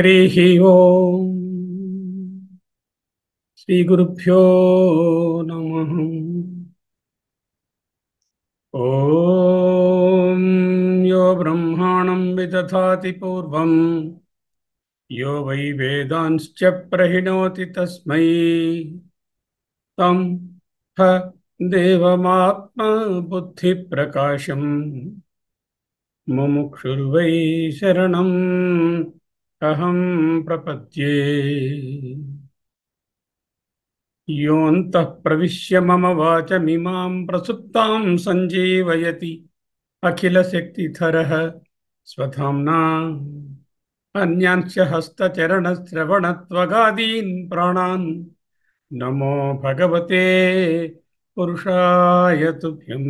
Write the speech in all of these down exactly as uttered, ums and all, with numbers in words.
हरिः ओम् श्रीगुरुभ्यो नमः। ॐ यो ब्रह्माणं विदधाति पूर्वं यो वै वेदांश्च प्रहिणोति तस्मै तं ह देवमात्मबुद्धिप्रकाशम् मुमुक्षुर्वै शरणम् अहं प्रपद्ये। योऽन्तः प्रविश्य मम वाचमिमां प्रसुप्तां सञ्जीवयति अखिलशक्तिधरः स्वधाम्ना अन्यांश्च हस्तचरणश्रवणत्वगादीन् प्राणान् नमो भगवते पुरुषाय तुभ्यम्।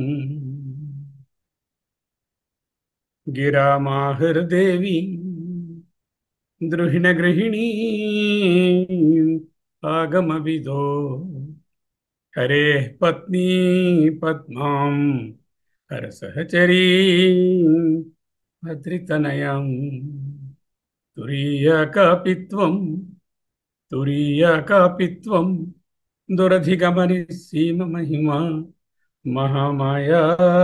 गिरामाहृदेवी द्रुहिणगृहिणी आगमविदो हरेः पत्नी पद्मां हरसहचरी भद्रितनयां तुरीयकापित्वं तुरीयकापित्वं दुरधिगमनिसीममहिमा महामाया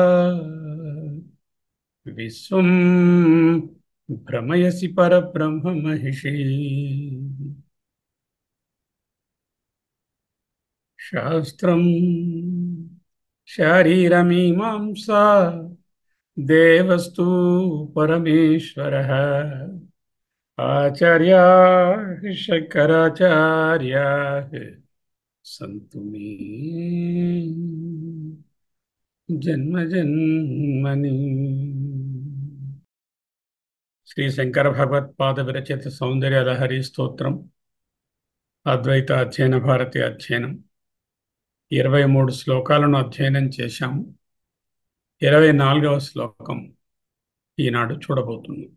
विश्वं भ्रमयसि परब्रह्म महिषी। शास्त्रं शारीरमीमांसा देवस्तु परमेश्वरः आचार्याः शंकराचार्याः सन्तु मे जन्म जन्मनि। శ్రీ శంకర భగవత్పాద విరచిత సౌందర్య లహరి స్తోత్రం అద్వైత అధ్యయన భారతి అధ్యయనం ఇరవై మూడు శ్లోకాలను అధ్యయనం చేశాము. ఇరవై నాలుగవ శ్లోకం ఈనాడు చూడబోతున్నాం.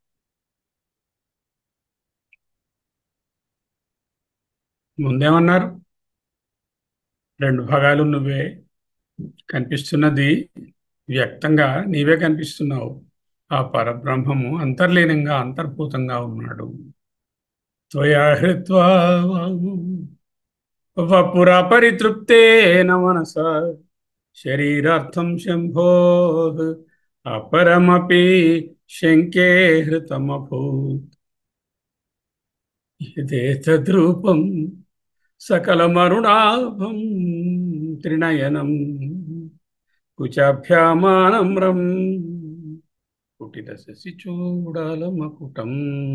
ముందేమన్నారు? రెండు భాగాలు నువ్వే, కనిపిస్తున్నది వ్యక్తంగా నీవే కనిపిస్తున్నావు. ఆ పరబ్రహ్మము అంతర్లీనంగా అంతర్భూతంగా ఉన్నాడు. త్వయా హృత్వా వపురా పరితృప్తేన మనసా శరీరార్థం శంభోః అపరమపి శంకే హృతమభూత్. యదేతద్రూపం సకలమరుణాభం త్రినయనం కుచాభ్యామానమ్రం కుటిల శశి చూడాలమకుటం.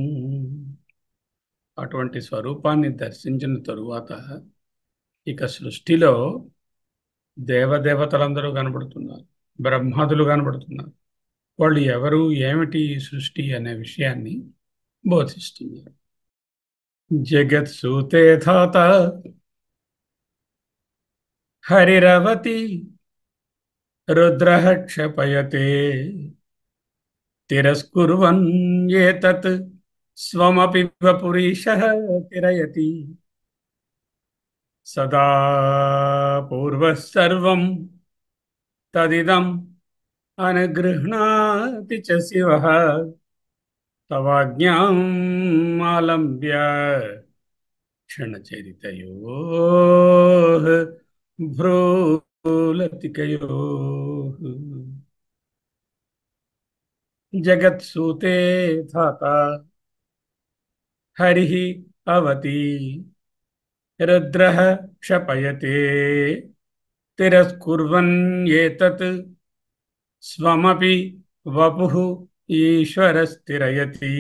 అటువంటి స్వరూపాన్ని దర్శించిన తరువాత ఇక సృష్టిలో దేవదేవతలందరూ కనబడుతున్నారు, బ్రహ్మాదులు కనబడుతున్నారు. వాళ్ళు ఎవరు, ఏమిటి ఈ సృష్టి అనే విషయాన్ని బోధిస్తున్నారు. జగత్ సూతే ధాత హరిరవతి రుద్రః క్షపయతే తిరస్కుర్వన్ ఏతత్ స్వమపి వపురీశః తిరయతి సదా పూర్వః సర్వం తదిదం అనుగృహ్ణాతి చ శివః తవాజ్ఞాం ఆలంబ్య క్షణచరితయోః భ్రూలతికయోః. జగత్సూతే ధాత హరిః అవతి రుద్రః క్షపయతే తిరస్కుర్వన్ ఏతత్ స్వమపి వపుః ఈశ్వరస్థిరయతి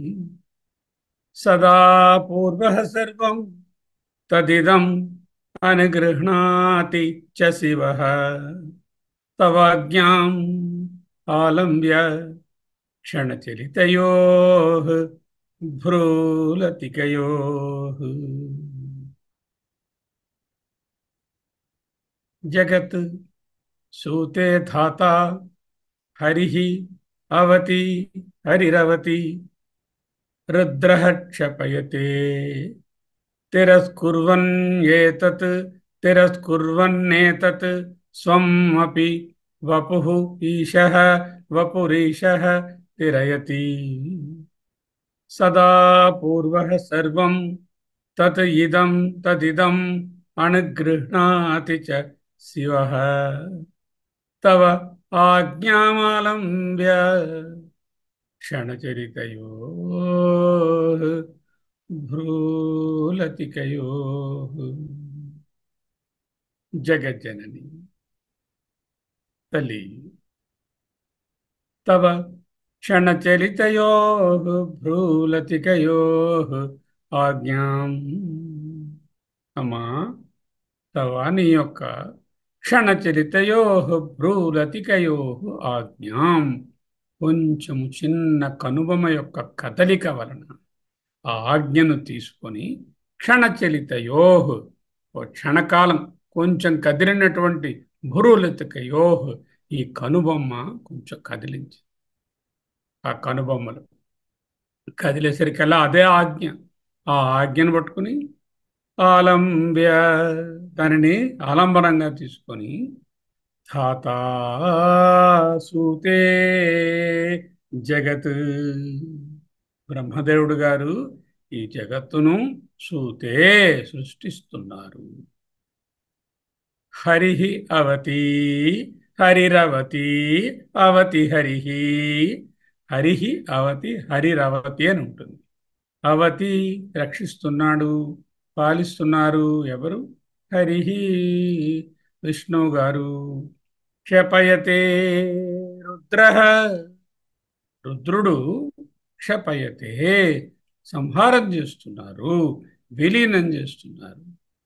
సదా పూర్వః సర్వం తదిదం అనుగృహ్ణాతి చ శివః తవాజ్ఞాం ఆలంబ్య క్షణచరితయోః భ్రూలతికయోః. జగత్ సూతే ధాత హరిః అవతి హరిరవతి రుద్రః క్షపయతే తిరస్కుర్వన్ ఏతత్ తిరస్కుర్వన్నేతత్ స్వం అపి వపుః ఈశః వపురీశః తిరయతి సదా పూర్వః సర్వం తత్ ఇదం తదిదం అనుగృహ్ణాతి చ శివః తవ ఆజ్ఞామాలంబ్య క్షణచరితయోః భ్రూలతికయోః. జగజ్జనని తల్లి, తవ క్షణచలితయోః భ్రూలతికయోః ఆజ్ఞాం. అమ్మా, తవ నీ యొక్క క్షణచలితయోః భ్రూలతికయోః ఆజ్ఞాం, కొంచెం చిన్న కనుబొమ యొక్క కదలిక వలన ఆ ఆజ్ఞను తీసుకొని క్షణచలితయోః, ఓ క్షణకాలం కొంచెం కదిలినటువంటి భ్రూలతికయోః, ఈ కనుబొమ్మ కొంచెం కదిలించి ఆ కనుబొమ్మలు కదిలేసరికల్లా అదే ఆజ్ఞ. ఆ ఆజ్ఞను పట్టుకుని ఆలంబ్య, దానిని ఆలంబనంగా తీసుకొని ధాతా సూతే జగత్, బ్రహ్మదేవుడు గారు ఈ జగత్తును సూతే సృష్టిస్తున్నారు. హరి అవతి హరిరవతి అవతి హరి, హరి అవతి హరిరవతి అని ఉంటుంది. అవతి రక్షిస్తున్నాడు, పాలిస్తున్నారు. ఎవరు? హరి విష్ణువు గారు. క్షపయతే రుద్ర, రుద్రుడు క్షపయతే సంహారం చేస్తున్నారు, విలీనం చేస్తున్నారు.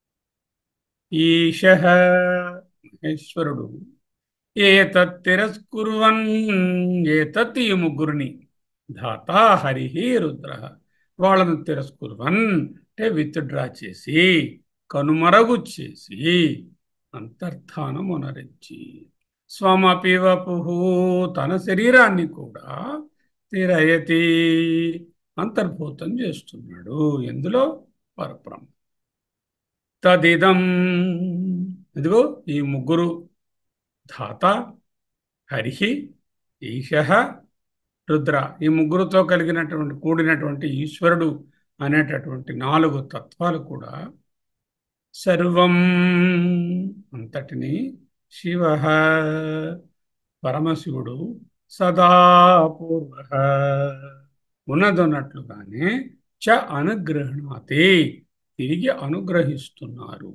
ఈశ మహేశ్వరుడు ఏతత్ తిరస్కుర్వన్, ఏతత్ ఈ ముగ్గురిని ధాతా హరి రుద్ర, వాళ్ళను తిరస్కుర్వన్ అంటే విత్డ్రా చేసి, కనుమరుగు చేసి, అంతర్ధానమునరించి, స్వమపి వపుః తన శరీరాన్ని కూడా తిరయతి అంతర్భూతం చేస్తున్నాడు. ఎందులో? పరబ్రహ్మ. తదిదం, ఇదిగో ఈ ముగ్గురు ధాత హరి ఈశః రుద్ర, ఈ ముగ్గురుతో కలిగినటువంటి కూడినటువంటి ఈశ్వరుడు అనేటటువంటి నాలుగు తత్వాలు కూడా సర్వం అంతటిని శివః పరమశివుడు సదా పూర్వః ఉన్నదన్నట్లుగానే చ అనుగృహణాతి తిరిగి అనుగ్రహిస్తున్నారు.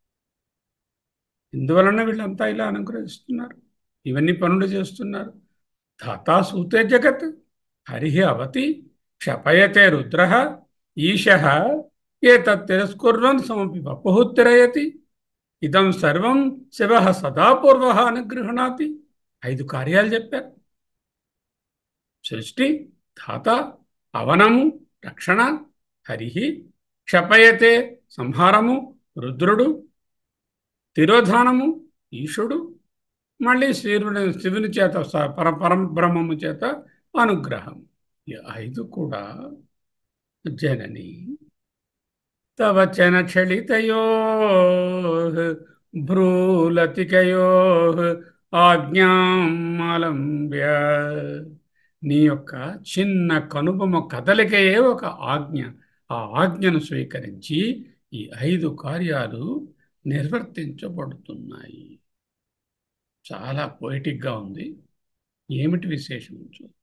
ఇందువలన వీళ్ళంతా ఇలా అనుగ్రహిస్తున్నారు, ఇవన్నీ పనులు చేస్తున్నారు. ధాతా సూతే జగత్, హరి అవతి క్షపయతే రుద్ర, ఈశః ఏతత్ తిరస్కుర్వన్ సమపి వపుః తిరయతి, ఇదం సర్వం శివః సదా పూర్వః అనుగృహణాతి. ఐదు కార్యాలు చెప్పారు. సృష్టి, ధాత, అవనము రక్షణ, హరి క్షపయతే సంహారము, రుద్రుడు తిరోధానము, ఈశుడు, మళ్ళీ శివుని శివుని చేత పర పరబ్రహ్మము చేత అనుగ్రహం. ఈ ఐదు కూడా జనని తవ చనచలితయోః భ్రూలతికయోః ఆజ్ఞామాలంబ్య, నీ యొక్క చిన్న కనుబొమ కదలికయే ఒక ఆజ్ఞ. ఆ ఆజ్ఞను స్వీకరించి ఈ ఐదు కార్యాలు నిర్వర్తించబడుతున్నాయి. చాలా పోయిటిక్గా ఉంది. ఏమిటి విశేషం?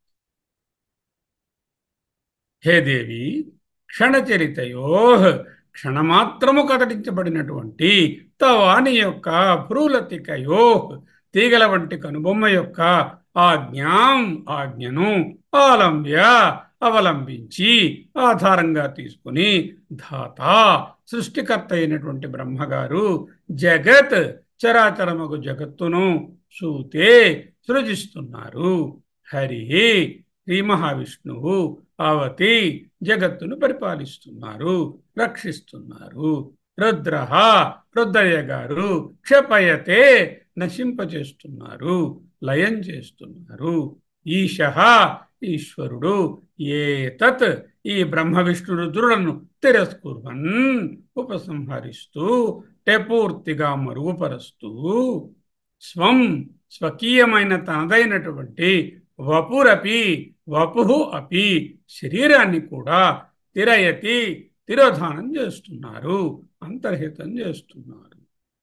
హే దేవి, క్షణచరితయోః క్షణమాత్రము కదలించబడినటువంటి తవాని యొక్క భ్రూలతికయోః తీగల వంటి కనుబొమ్మ యొక్క ఆజ్ఞాం ఆజ్ఞను ఆలంబ్య అవలంబించి ఆధారంగా తీసుకుని ధాత సృష్టికర్త అయినటువంటి బ్రహ్మగారు జగత్ చరాచరమగు జగత్తును సూతే సృజిస్తున్నారు. హరి శ్రీ మహావిష్ణువు అవతి జగత్తును పరిపాలిస్తున్నారు, రక్షిస్తున్నారు. రుద్ర రుద్రయ్య గారు క్షపయతే నశింపచేస్తున్నారు, లయం చేస్తున్నారు. ఈశః ఈశ్వరుడు ఏతత్ ఈ బ్రహ్మ విష్ణు రుద్రులను తిరస్కుర్వన్ ఉపసంహరిస్తూ టే పూర్తిగా మరుగుపరుస్తూ స్వం స్వకీయమైన తనదైనటువంటి వపురపి వపుః అపి, శరీరాన్ని కూడా తిరయతి, తిరోధానం చేస్తున్నారు, అంతర్హితం చేస్తున్నారు.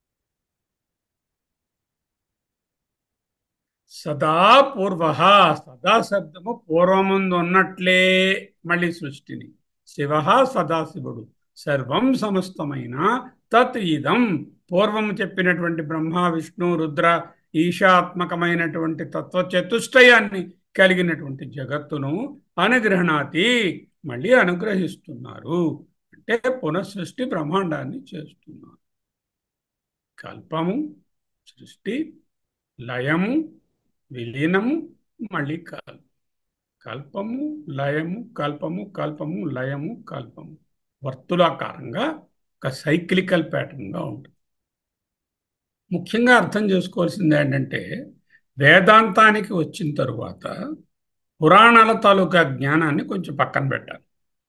సదా పూర్వ, సదా శబ్దము పూర్వముందు ఉన్నట్లే మళ్ళీ సృష్టిని. శివ, సదాశివుడు, సర్వం సమస్తమైన తత్ ఇదం, పూర్వము చెప్పినటువంటి బ్రహ్మ విష్ణు రుద్ర ఈశాత్మకమైనటువంటి తత్వ చతుష్టయాన్ని కలిగినటువంటి జగత్తును అనుగ్రహణాతి, మళ్ళీ అనుగ్రహిస్తున్నారు. అంటే పునఃసృష్టి, బ్రహ్మాండాన్ని చేస్తున్నారు. కల్పము, సృష్టి, లయము, విలీనము, మళ్ళీ కల్ కల్పము, లయము, కల్పము, కల్పము, లయము, కల్పము, వర్తులాకారంగా ఒక సైక్లికల్ ప్యాటర్న్గా ఉంటుంది. ముఖ్యంగా అర్థం చేసుకోవాల్సింది ఏంటంటే, వేదాంతానికి వచ్చిన తరువాత పురాణాల తాలూకా జ్ఞానాన్ని కొంచెం పక్కన పెట్టాలి.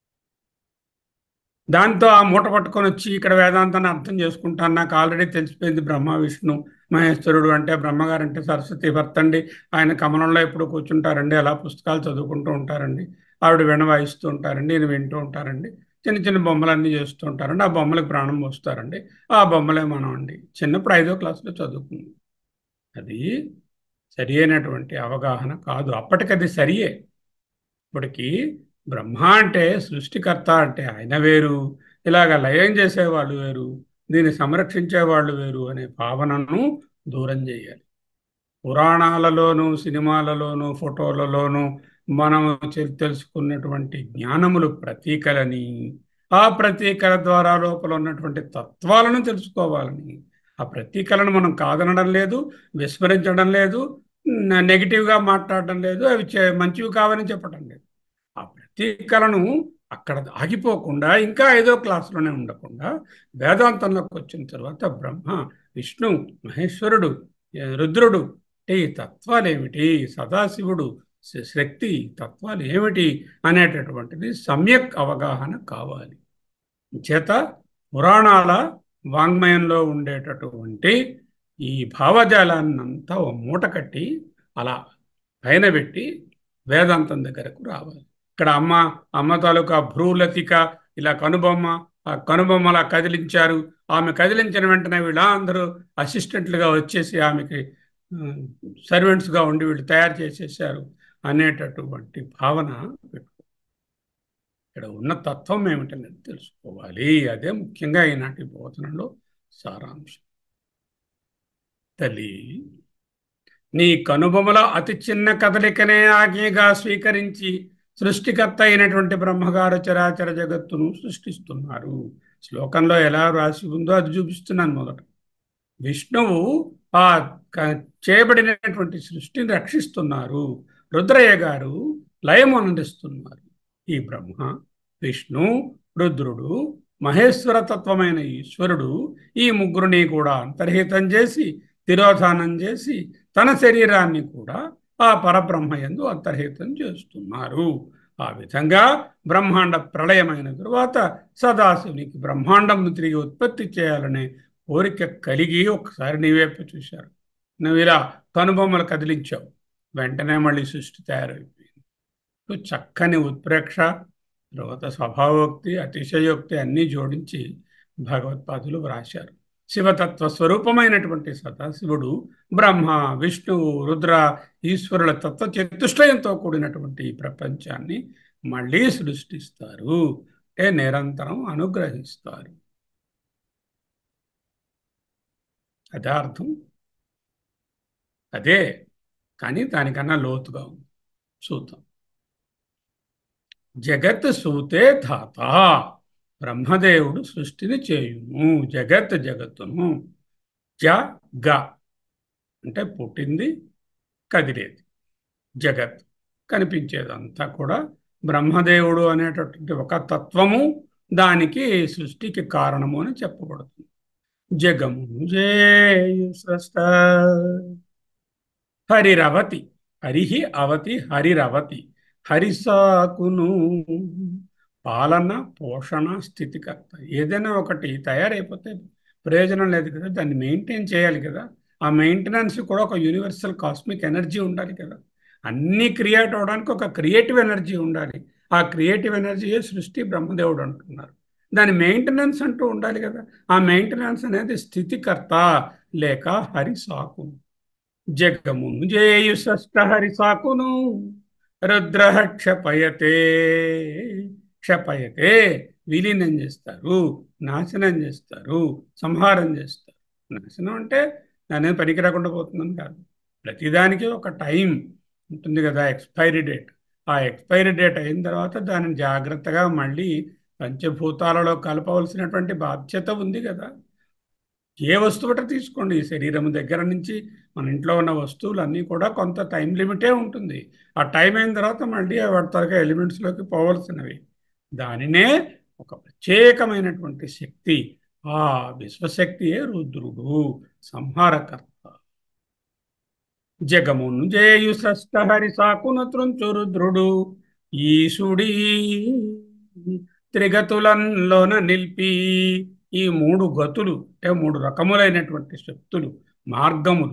దాంతో ఆ మూట పట్టుకొని వచ్చి ఇక్కడ వేదాంతాన్ని అర్థం చేసుకుంటాను, నాకు ఆల్రెడీ తెలిసిపోయింది బ్రహ్మ విష్ణు మహేశ్వరుడు అంటే, బ్రహ్మగారు అంటే సరస్వతి భర్త అండి, ఆయన కమలంలో ఎప్పుడు కూర్చుంటారండి, అలా పుస్తకాలు చదువుకుంటూ ఉంటారండి, ఆవిడ వెన వాయిస్తూ ఉంటారండి, ఈయన వింటూ ఉంటారండి, చిన్న చిన్న బొమ్మలన్నీ చేస్తూ ఉంటారండి, ఆ బొమ్మలకు ప్రాణం పోస్తారండి, ఆ బొమ్మలే మనం అండి. చిన్నప్పుడు ఐదో క్లాసులో చదువుకుంది. అది సరి అయినటువంటి అవగాహన కాదు. అప్పటికది సరియే. ఇప్పటికీ బ్రహ్మ అంటే సృష్టికర్త అంటే ఆయన వేరు, ఇలాగ లయం చేసేవాళ్ళు వేరు, దీన్ని సంరక్షించేవాళ్ళు వేరు అనే భావనను దూరం చేయాలి. పురాణాలలోనూ సినిమాలలోనూ ఫోటోలలోనూ మనం తెలుసుకున్నటువంటి జ్ఞానములు ప్రతీకలని, ఆ ప్రతీకల ద్వారా లోపల ఉన్నటువంటి తత్వాలను తెలుసుకోవాలని. ఆ ప్రతీకలను మనం కాదనడం లేదు, విస్మరించడం లేదు, నెగిటివ్గా మాట్లాడడం లేదు, అవి మంచివి కావని చెప్పడం లేదు. ఆ ప్రతీకలను అక్కడ ఆగిపోకుండా ఇంకా ఐదో క్లాసులోనే ఉండకుండా వేదాంతంలోకి వచ్చిన తర్వాత బ్రహ్మ విష్ణు మహేశ్వరుడు రుద్రుడు ఈ తత్వాలు ఏమిటి, సదాశివుడు శక్తి తత్వాలు ఏమిటి అనేటటువంటిది సమ్యక్ అవగాహన కావాలి. చేత పురాణాల వాంగ్మయంలో ఉండేటటువంటి ఈ భావజాలాన్నంతా ఓ మూట కట్టి అలా పైన పెట్టి వేదాంతం దగ్గరకు రావాలి. ఇక్కడ అమ్మ అమ్మ తాలూకా భ్రూలతిక ఇలా కనుబొమ్మ, ఆ కనుబొమ్మ అలా కదిలించారు, ఆమె కదిలించిన వెంటనే వీళ్ళ అందరూ అసిస్టెంట్లుగా వచ్చేసి ఆమెకి సర్వెంట్స్గా ఉండి వీళ్ళు తయారు చేసేసారు అనేటటువంటి భావన పెట్టుకో. ఇక్కడ ఉన్న తత్వం ఏమిటనేది తెలుసుకోవాలి. అదే ముఖ్యంగా ఈనాటి బోధనలో సారాంశం. తల్లి, నీ కనుబొమల అతి చిన్న కదలికనే ఆజ్ఞగా స్వీకరించి సృష్టికర్త అయినటువంటి బ్రహ్మగారు చరాచర జగత్తును సృష్టిస్తున్నారు. శ్లోకంలో ఎలా రాసి ఉందో అది చూపిస్తున్నాను. మొదట విష్ణువు ఆ చేయబడినటువంటి సృష్టిని రక్షిస్తున్నారు, రుద్రయ్య గారు లయం అందిస్తున్నారు. ఈ బ్రహ్మ విష్ణు రుద్రుడు మహేశ్వర తత్వమైన ఈశ్వరుడు ఈ ముగ్గురిని కూడా అంతర్హితం చేసి తిరోధానం చేసి తన శరీరాన్ని కూడా ఆ పరబ్రహ్మయందు అంతర్హితం చేస్తున్నారు. ఆ విధంగా బ్రహ్మాండ ప్రళయమైన తరువాత సదాశివునికి బ్రహ్మాండంను తిరిగి ఉత్పత్తి చేయాలనే కోరిక కలిగి ఒకసారి నీవేపు చూశారు. నువ్వు ఇలా కనుబొమ్మలు కదిలించావు, వెంటనే మళ్ళీ సృష్టి తయారైపోయింది. చక్కని ఉత్ప్రేక్ష, తర్వాత స్వభావోక్తి, అతిశయోక్తి అన్నీ జోడించి భగవత్పాదులు వ్రాశారు. శివతత్వ స్వరూపమైనటువంటి సదాశివుడు బ్రహ్మ విష్ణువు రుద్ర ఈశ్వరుల తత్వ చతుష్టయంతో కూడినటువంటి ఈ ప్రపంచాన్ని మళ్ళీ సృష్టిస్తారు, అంటే నిరంతరం అనుగ్రహిస్తారు. అదే అర్థం. అదే, కానీ దానికన్నా లోతుగా ఉంది. చూద్దాం. జగత్ సూతే ధాత, బ్రహ్మదేవుడు సృష్టిని చేయును. జగత్ జగత్తును. జ గ అంటే పుట్టింది, కదిలేది, జగత్ కనిపించేదంతా కూడా బ్రహ్మదేవుడు అనేటటువంటి ఒక తత్వము దానికి సృష్టికి కారణము అని చెప్పబడుతుంది. జగము జేయు స్రష్ట హరిరవతి, హరిహి అవతి హరిరవతి, హరిసాకును పాలన పోషణ స్థితికర్త. ఏదైనా ఒకటి తయారైపోతే ప్రయోజనం లేదు కదా, దాన్ని మెయింటైన్ చేయాలి కదా. ఆ మెయింటెనెన్స్ కూడా ఒక యూనివర్సల్ కాస్మిక్ ఎనర్జీ ఉండాలి కదా. అన్నీ క్రియేట్ అవడానికి ఒక క్రియేటివ్ ఎనర్జీ ఉండాలి. ఆ క్రియేటివ్ ఎనర్జీయే సృష్టి బ్రహ్మదేవుడు అంటున్నారు. దాని మెయింటెనెన్స్ అంటూ ఉండాలి కదా. ఆ మెయింటెనెన్స్ అనేది స్థితికర్త లేక హరి సాకు. జగమును జేయు షష్ఠ హరి సాకును రుద్ర క్షపయతే. క్షపయతే విలీనం చేస్తారు, నాశనం చేస్తారు, సంహారం చేస్తారు. నాశనం అంటే దాని పనికి రాకుండా పోతుందని కాదు. ప్రతిదానికి ఒక టైం ఉంటుంది కదా, ఎక్స్పైరీ డేట్. ఆ ఎక్స్పైరీ డేట్ అయిన తర్వాత దానిని జాగ్రత్తగా మళ్ళీ పంచభూతాలలో కలపవలసినటువంటి బాధ్యత ఉంది కదా. ఏ వస్తువుట తీసుకోండి, ఈ శరీరం దగ్గర నుంచి మన ఇంట్లో ఉన్న వస్తువులన్నీ కూడా కొంత టైం లిమిటే ఉంటుంది. ఆ టైం అయిన తర్వాత మళ్ళీ వాటి త్వరగా ఎలిమెంట్స్లోకి పోవలసినవి. దానినే ఒక ప్రత్యేకమైనటువంటి శక్తి, ఆ విశ్వశక్తియే రుద్రుడు, సంహారకర్త. జగమును జేయు షష్ఠ హరి సాకున త్రుంచు రుద్రుడు ఈశుడీ త్రిగతులంలోన నిలిపి. ఈ మూడు గతులు అంటే మూడు రకములైనటువంటి శక్తులు, మార్గములు,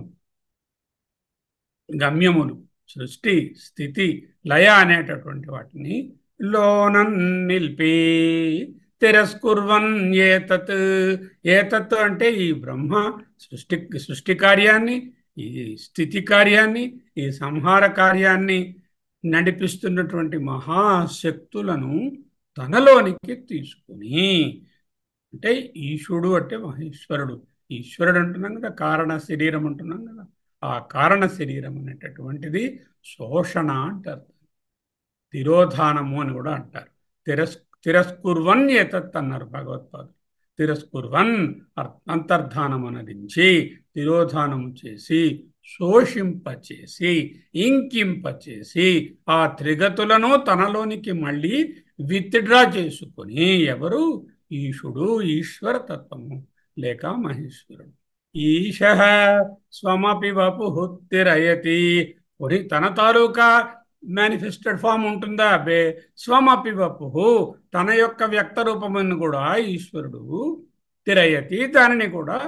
గమ్యములు, సృష్టి స్థితి లయ అనేటటువంటి వాటిని లోన నిలిపి తిరస్కుర్వన్ ఏతత్. ఏతత్ అంటే ఈ బ్రహ్మ సృష్టి సృష్టి కార్యాన్ని, ఈ స్థితి కార్యాన్ని, ఈ సంహార కార్యాన్ని నడిపిస్తున్నటువంటి మహాశక్తులను తనలోనికి తీసుకుని. అంటే ఈశుడు అంటే మహేశ్వరుడు. ఈశ్వరుడు అంటున్నాం కదా, కారణ శరీరం అంటున్నాం కదా. ఆ కారణ శరీరం అనేటటువంటిది శోషణ అంటారు, తిరోధానము అని కూడా అంటారు. తిరస్ తిరస్కుర్వన్ ఏతత్ అన్నారు భగవత్పాదులు. తిరస్కుర్వన్ అంతర్ధానం అనరించి, తిరోధానము చేసి, శోషింపచేసి, ఇంకింపచేసి, ఆ త్రిగతులను తనలోనికి మళ్ళీ విత్డ్రా చేసుకొని, ఎవరు? ఈశుడు, ఈశ్వర తత్వము లేక మహేశ్వరుడు. ఈశ స్వమపి వపుఃతిరయతి. ఒరి తన తాలూకా మేనిఫెస్టెడ్ ఫామ్ ఉంటుందా? బే స్వమపి వపుః, తన యొక్క వ్యక్త రూపమును కూడా ఈశ్వరుడు తిరయతి, దానిని కూడా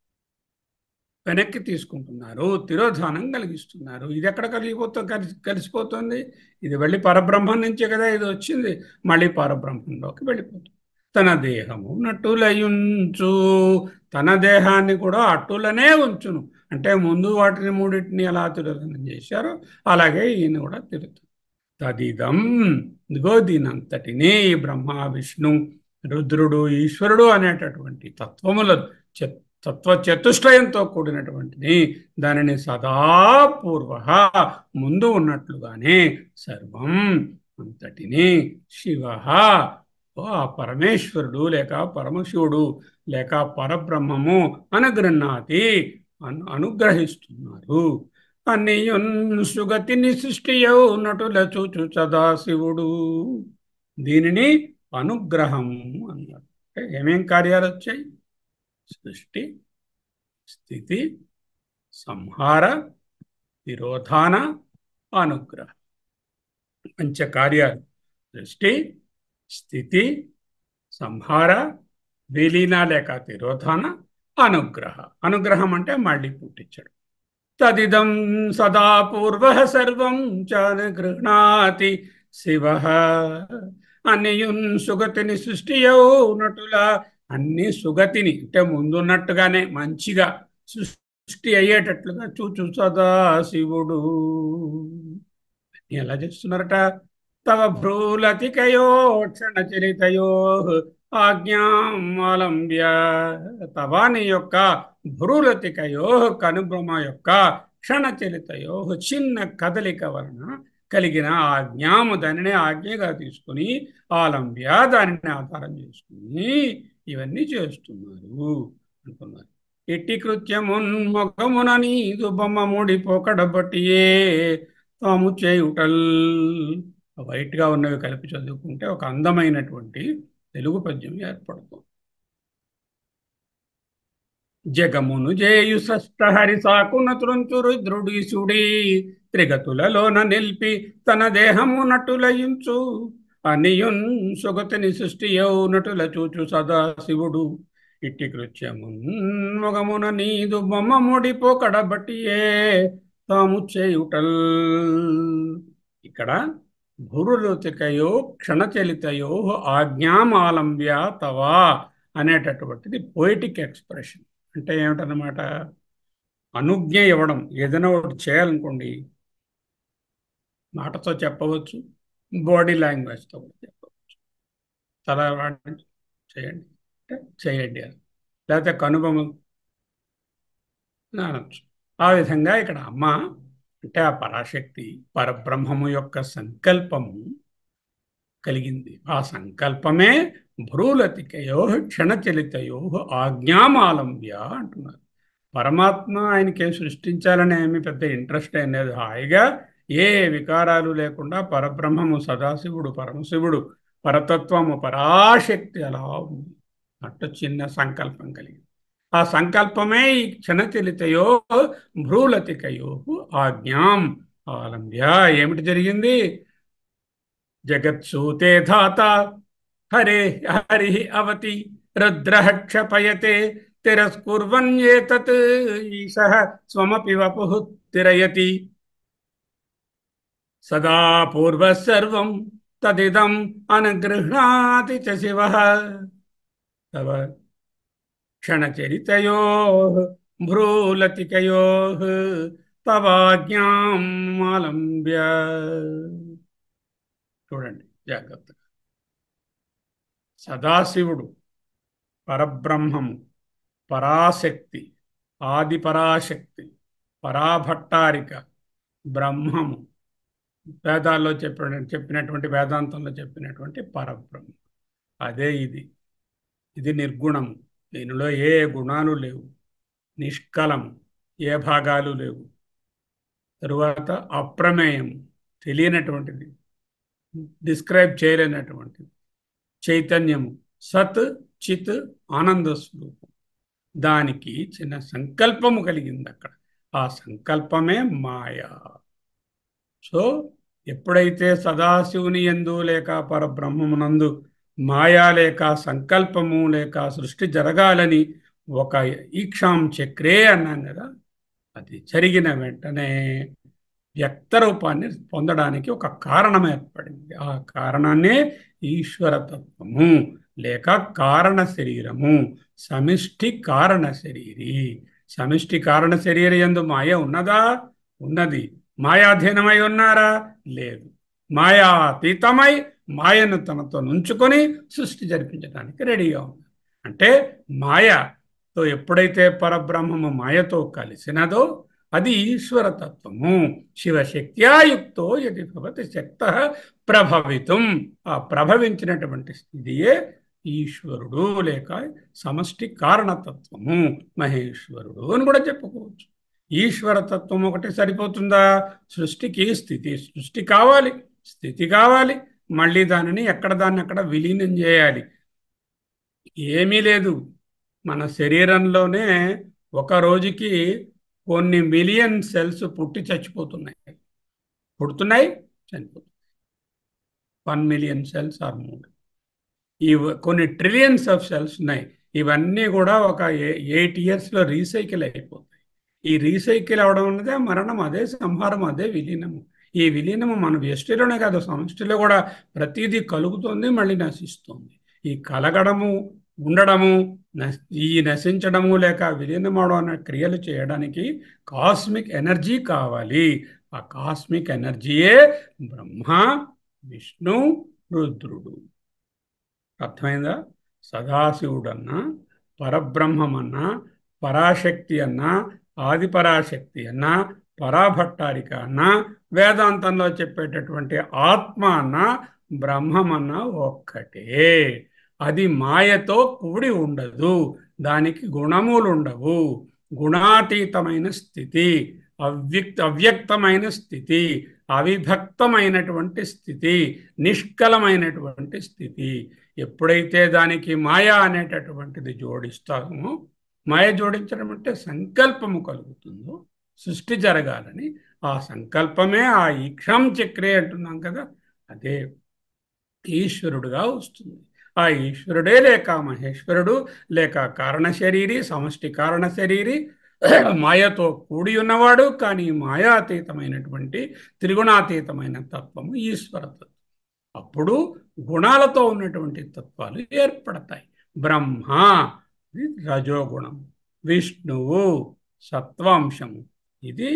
వెనక్కి తీసుకుంటున్నారు, తిరోధానం కలిగిస్తున్నారు. ఇది ఎక్కడ కలిగిపోతూ కలిసి కలిసిపోతుంది? ఇది వెళ్ళి పరబ్రహ్మం నుంచే కదా ఇది వచ్చింది, మళ్ళీ పరబ్రహ్మంలోకి వెళ్ళిపోతుంది. తన దేహము నటులయుంచు, తన దేహాన్ని కూడా అట్టులనే ఉంచును. అంటే ముందు వాటిని మూడింటిని ఎలా తిరోధనం చేశారో అలాగే ఈయన కూడా తిరుగుతుంది. తదిదం, ఇదిగో దీనంతటినీ బ్రహ్మ విష్ణు రుద్రుడు ఈశ్వరుడు అనేటటువంటి తత్వముల తత్వ చతుష్టయంతో కూడినటువంటిది. దానిని సదాపూర్వ, ముందు ఉన్నట్లుగానే, సర్వం అంతటిని శివ, ఆ పరమేశ్వరుడు లేక పరమశివుడు లేక పరబ్రహ్మము అనుగృహ్ణాతి, అను అనుగ్రహిస్తున్నారు. అనియున్ సుగతిని సృష్టియౌ నటుల చూచు సదాశివుడు. దీనిని అనుగ్రహము అన్నారు. ఏమేం కార్యాలు వచ్చాయి? సృష్టి, స్థితి, సంహార, తిరోధాన, అనుగ్రహ. పంచకార్యాలు: సృష్టి, స్థితి, సంహార, విలీన లేక తిరోధాన, అనుగ్రహ. అనుగ్రహం అంటే మళ్ళీ పుట్టించడం. తదిదం సదా పూర్వ సర్వం చానుగృహ్ణాతి శివ. అనియున్ సుగతిని సృష్టియౌ నటుల, అన్ని సుగతిని అంటే ముందున్నట్టుగానే మంచిగా సృష్టి అయ్యేటట్లుగా చూచు సదా శివుడు. ఎలా చేస్తున్నారట? తవ భ్రూలతికయో క్షణచరితయో ఆజ్ఞామాలంబ్య. తవ నీ యొక్క భ్రూలతికయో కనుబ్రహ్మ యొక్క క్షణచరితయో చిన్న కదలిక వలన కలిగిన ఆజ్ఞాము, దానిని ఆజ్ఞగా తీసుకుని, ఆలంబ్య దానిని ఆధారం చేసుకుని ఇవన్నీ చేస్తున్నారు అంటున్నారు. ఎట్టి కృత్యమున్ముఖమున నీదు బొమ్మ ముడిపోకడబట్టియే తాము చేయుటల్. వైట్గా ఉన్నవి కలిపి చదువుకుంటే ఒక అందమైనటువంటి తెలుగు పద్యం ఏర్పడుతుంది. జగమును జేయు షష్ఠ హరి సాకున త్రుంచు రుద్రుడీశుడి, త్రిగతులలోన నిలిపి తన దేహము నటులయించు. అనియున్ సుగతిని సృష్టియౌ నటుల చూచు సదాశివుడు. ఇట్టి కృత్యమున్ మొగమున నీదు బొమ్మ ముడిపోకడబట్టియే తాము చేయుటల్. ఇక్కడ భూరులతికయో క్షణచలితయో ఆజ్ఞామాలంబ్య తవా అనేటటువంటిది పోయిటిక్ ఎక్స్ప్రెషన్. అంటే ఏమిటన్నమాట? అనుజ్ఞ ఇవ్వడం. ఏదైనా ఒకటి చేయాలనుకోండి, మాటతో చెప్పవచ్చు, బాడీ లాంగ్వేజ్తో కూడా చెప్పవచ్చు. తల వాడండి, చేయండి అంటే చేయండి అని, లేకపోతే కనుబొమ్మ అనొచ్చు. ఆ విధంగా ఇక్కడ అమ్మ అంటే ఆ పరాశక్తి పరబ్రహ్మము యొక్క సంకల్పము కలిగింది. ఆ సంకల్పమే భ్రూలతికయో క్షణచలితయో ఆజ్ఞామాలంబ్య అంటున్నారు. పరమాత్మ ఆయనకేం సృష్టించాలని ఏమి పెద్ద ఇంట్రెస్ట్ అనేది, హాయిగా ఏ వికారాలు లేకుండా పరబ్రహ్మము సదాశివుడు పరమశివుడు పరతత్వము పరాశక్తి అలా ఉంది. అట్టు చిన్న సంకల్పం కలిగింది. ఆ సంకల్పమే ఈ క్షణచలితయో భ్రూలతికయో ఆజ్ఞాం ఆలంబ్య. ఏమిటి జరిగింది? జగత్సూతే ధాత హరే హరి అవతి రుద్రః క్షపయతే తిరస్కుర్వన్యేతత్ ఈశః స్వమపి వపుః తిరయతి సదా పూర్వః సర్వం తదిదం అనుగృహ్ణాతి చ శివః తవ క్షణచరితయోః భ్రూలతికయోః తవాజ్ఞాం ఆలంబ్య. చూడండి జాగ్రత్తగా. సదాశివుడు పరబ్రహ్మము పరాశక్తి ఆది పరాశక్తి పరాభట్టారిక బ్రహ్మము వేదాల్లో చెప్పిన చెప్పినటువంటి వేదాంతంలో చెప్పినటువంటి పరబ్రహ్మ అదే ఇది. ఇది నిర్గుణము. దీనిలో ఏ గుణాలు లేవు. నిష్కలము, ఏ భాగాలు లేవు. తరువాత అప్రమేయం, తెలియనటువంటిది, డిస్క్రైబ్ చేయలేనటువంటిది. చైతన్యము, సత్ చిత్ ఆనంద స్వరూపం. దానికి చిన్న సంకల్పము కలిగింది అక్కడ. ఆ సంకల్పమే మాయా. సో ఎప్పుడైతే సదాశివుని యందు లేక పరబ్రహ్మమునందు మాయా లేక సంకల్పము లేక సృష్టి జరగాలని ఒక ఈక్షాం చక్రే అన్నాం కదా, అది జరిగిన వెంటనే వ్యక్త రూపాన్ని పొందడానికి ఒక కారణం ఏర్పడింది. ఆ కారణాన్నే ఈశ్వరతత్వము లేక కారణ శరీరము, సమిష్టి కారణ శరీరి. సమిష్టి కారణ శరీర యందు మాయ ఉన్నదా? ఉన్నది. మాయాధీనమై ఉన్నారా? లేదు. మాయాతీతమై మాయను తనతో నుంచుకొని సృష్టి జరిపించడానికి రెడీగా ఉంది. అంటే మాయతో ఎప్పుడైతే పరబ్రహ్మము మాయతో కలిసినదో అది ఈశ్వరతత్వము. శివశక్త్యాయుక్తో యది భవతి శక్తః ప్రభవితం. ఆ ప్రభవించినటువంటి స్థితియే ఈశ్వరుడు లేక సమష్టి కారణతత్వము, మహేశ్వరుడు అని కూడా చెప్పుకోవచ్చు. ఈశ్వరతత్వం ఒకటి సరిపోతుందా? సృష్టికి స్థితి, సృష్టి కావాలి, స్థితి కావాలి, మళ్ళీ దానిని ఎక్కడ దాన్ని అక్కడ విలీనం చేయాలి. ఏమీ లేదు. మన శరీరంలోనే ఒక రోజుకి కొన్ని మిలియన్ సెల్స్ పుట్టి చచ్చిపోతున్నాయి. పుడుతున్నాయి, చనిపోతున్నాయి. One million cells are more. ఈ కొన్ని ట్రిలియన్స్ ఆఫ్ సెల్స్ ఉన్నాయి. ఇవన్నీ కూడా ఒక ఎయిట్ ఇయర్స్లో రీసైకిల్ అయిపోతాయి. ఈ రీసైకిల్ అవడం అన్నదే మరణం, అదే సంహారం, అదే విలీనము. ఈ విలీనము మన వ్యష్టిలోనే కాదు, సమష్టిలో కూడా ప్రతిదీ కలుగుతుంది, మళ్ళీ నశిస్తుంది. ఈ కలగడము, ఉండడము, ఈ నశించడము లేక విలీనమవడం అనే క్రియలు చేయడానికి కాస్మిక్ ఎనర్జీ కావాలి. ఆ కాస్మిక్ ఎనర్జీయే బ్రహ్మ, విష్ణు, రుద్రుడు. అర్థమైందా? సదాశివుడన్నా, పరబ్రహ్మమన్నా, పరాశక్తి అన్నా, ఆది పరాశక్తి అన్నా, పరాభట్టారిక అన్నా, వేదాంతంలో చెప్పేటటువంటి ఆత్మ అన్నా, బ్రహ్మమన్నా ఒక్కటే. అది మాయతో కూడి ఉండదు. దానికి గుణములు ఉండవు. గుణాతీతమైన స్థితి, అవ్యక్త అవ్యక్తమైన స్థితి, అవిభక్తమైనటువంటి స్థితి, నిష్కలమైనటువంటి స్థితి. ఎప్పుడైతే దానికి మాయ అనేటటువంటిది జోడిస్తామో, మాయ జోడించడం అంటే సంకల్పము కలుగుతుందో సృష్టి జరగాలని, ఆ సంకల్పమే ఆ ఈక్షాం చక్రే అంటున్నాం కదా, అదే ఈశ్వరుడుగా వస్తుంది. ఆ ఈశ్వరుడే లేక మహేశ్వరుడు లేక కారణ శరీరి, సమష్టి కారణ శరీరి, మాయతో కూడి ఉన్నవాడు, కానీ మాయాతీతమైనటువంటి త్రిగుణాతీతమైన తత్వము ఈశ్వర తత్వం. అప్పుడు గుణాలతో ఉన్నటువంటి తత్వాలు ఏర్పడతాయి. బ్రహ్మ ఇది రజోగుణం, విష్ణువు సత్వాంశము, ఇది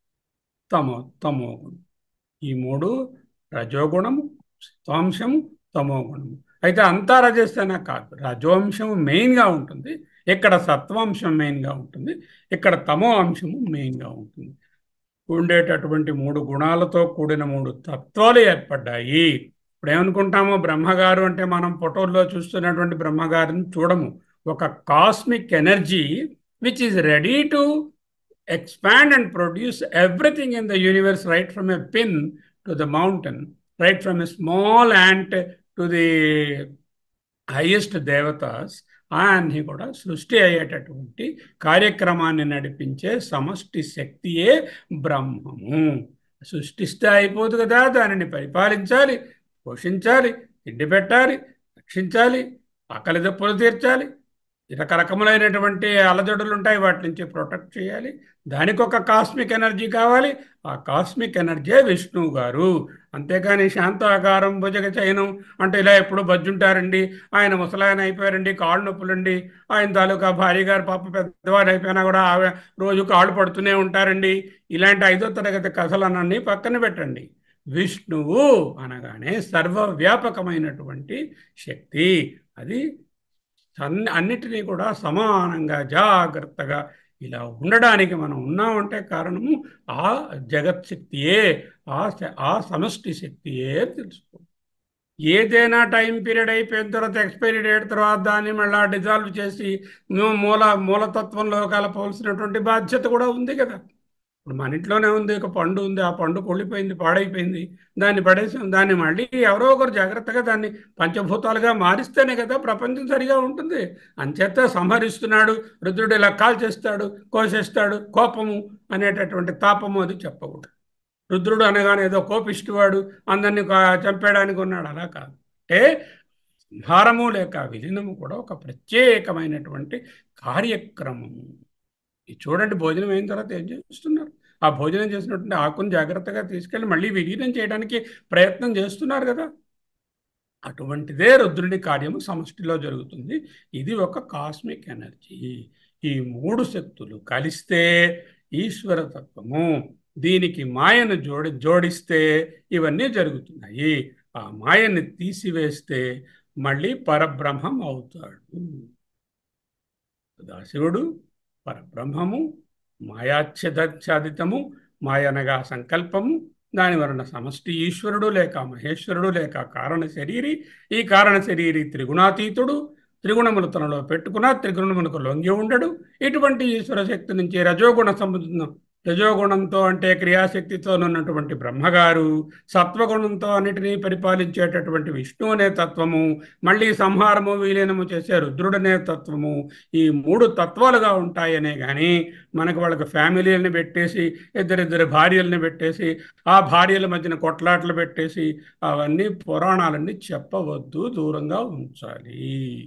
తమో తమో గుణం. ఈ మూడు రజోగుణము, సత్వాంశము, తమో గుణము. అయితే అంతా రజస్తేనా కాదు, రజోంశము మెయిన్గా ఉంటుంది, ఇక్కడ సత్వాంశం మెయిన్గా ఉంటుంది, ఇక్కడ తమో అంశము మెయిన్గా ఉంటుంది. ఉండేటటువంటి మూడు గుణాలతో కూడిన మూడు తత్వాలు ఏర్పడ్డాయి. ఇప్పుడు ఏమనుకుంటామో బ్రహ్మగారు అంటే మనం ఫోటోల్లో చూస్తున్నటువంటి బ్రహ్మగారిని చూడము. ఒక cosmic energy which is ready to expand and produce everything in the universe, right from a pin to the mountain, right from a small ant to the highest devatas. అన్నీ కూడా సృష్టి అయ్యేటటువంటి కార్యక్రమాన్ని నడిపించే సమష్టి శక్తియే బ్రహ్మము. సృష్టిస్తే అయిపోదు కదా, దానిని పరిపాలించాలి, పోషించాలి, తిండి పెట్టాలి, రక్షించాలి, ఆకలి దప్పులు తీర్చాలి, రకరకములైనటువంటి అలజడులు ఉంటాయి, వాటి నుంచి ప్రొటెక్ట్ చేయాలి. దానికి ఒక కాస్మిక్ ఎనర్జీ కావాలి. ఆ కాస్మిక్ ఎనర్జీ విష్ణువు గారు. అంతేకాని శాంతాకారం భుజగ చయనం అంటే ఇలా ఎప్పుడు బజ్జుంటారండి, ఆయన ముసలాయన అయిపోయారండి, కాళ్ళు నొప్పులండి, ఆయన తాలూకా భార్య గారు పాప పెద్దవారు అయిపోయినా కూడా ఆమె రోజు కాళ్ళు పడుతూనే ఉంటారండి, ఇలాంటి ఐదో తరగతి కథలన్నీ పక్కన పెట్టండి. విష్ణువు అనగానే సర్వవ్యాపకమైనటువంటి శక్తి. అది అన్ని అన్నిటినీ కూడా సమానంగా జాగ్రత్తగా ఇలా ఉండడానికి మనం ఉన్నామంటే కారణము ఆ జగత్శక్తియే, ఆ ఆ సమష్టి శక్తియే తెలుసుకో. ఏదైనా టైం పీరియడ్ అయిపోయిన తర్వాత ఎక్స్పైరీ డేట్ తర్వాత దాన్ని మళ్ళీ డిజాల్వ్ చేసి మూల మూలతత్వంలో కలపవలసినటువంటి బాధ్యత కూడా ఉంది కదా. ఇప్పుడు మన ఇంట్లోనే ఉంది, ఒక పండు ఉంది, ఆ పండు కొళ్ళిపోయింది, పాడైపోయింది, దాన్ని పడేసాం, దాన్ని మళ్ళీ ఎవరో ఒకరు జాగ్రత్తగా దాన్ని పంచభూతాలుగా మారిస్తేనే కదా ప్రపంచం సరిగా ఉంటుంది. అంచేత సంహరిస్తున్నాడు రుద్రుడు, ఇలా కాల్ చేస్తాడు, కోసేస్తాడు, కోపము అనేటటువంటి తాపము అది చెప్పకూడదు. రుద్రుడు అనగానే ఏదో కోపిష్టివాడు, అందరినీ చంపేయడానికి ఉన్నాడు, అలా కాదు. అంటే సంహారము లేక విలీనము కూడా ఒక ప్రత్యేకమైనటువంటి కార్యక్రమము. ఇది చూడండి, భోజనం అయిన తర్వాత ఏం చేస్తున్నారు, ఆ భోజనం చేసినటువంటి ఆకుని జాగ్రత్తగా తీసుకెళ్ళి మళ్ళీ విలీనం చేయడానికి ప్రయత్నం చేస్తున్నారు కదా. అటువంటిదే రుద్రుడి కార్యము సమష్టిలో జరుగుతుంది. ఇది ఒక కాస్మిక్ ఎనర్జీ. ఈ మూడు శక్తులు కలిస్తే ఈశ్వరతత్వము. దీనికి మాయను జోడి జోడిస్తే ఇవన్నీ జరుగుతున్నాయి. ఆ మాయని తీసివేస్తే మళ్ళీ పరబ్రహ్మం అవుతాడు. సదాశివుడు పరబ్రహ్మము, మాయాచ్ఛాదితము, మాయనగా సంకల్పము, దాని వలన సమష్టి ఈశ్వరుడు లేక మహేశ్వరుడు లేక కారణ శరీరి. ఈ కారణ శరీరి త్రిగుణాతీతుడు, త్రిగుణములు తనలో పెట్టుకున్న త్రిగుణములకు లొంగి ఉండడు. ఇటువంటి ఈశ్వర శక్తి నుంచి రజోగుణ సంబంధం, రజోగుణంతో అంటే క్రియాశక్తితో ఉన్నటువంటి బ్రహ్మగారు, సత్వగుణంతో అన్నిటినీ పరిపాలించేటటువంటి విష్ణు అనే తత్వము, మళ్ళీ సంహారము విలీనము చేసే రుద్రుడనే తత్వము, ఈ మూడు తత్వాలుగా ఉంటాయనే కానీ మనకు వాళ్ళకి ఫ్యామిలీలని పెట్టేసి ఇద్దరిద్దరు భార్యలను పెట్టేసి ఆ భార్యల మధ్యన కొట్లాట్లు పెట్టేసి అవన్నీ పురాణాలన్నీ చెప్పవద్దు, దూరంగా ఉంచాలి.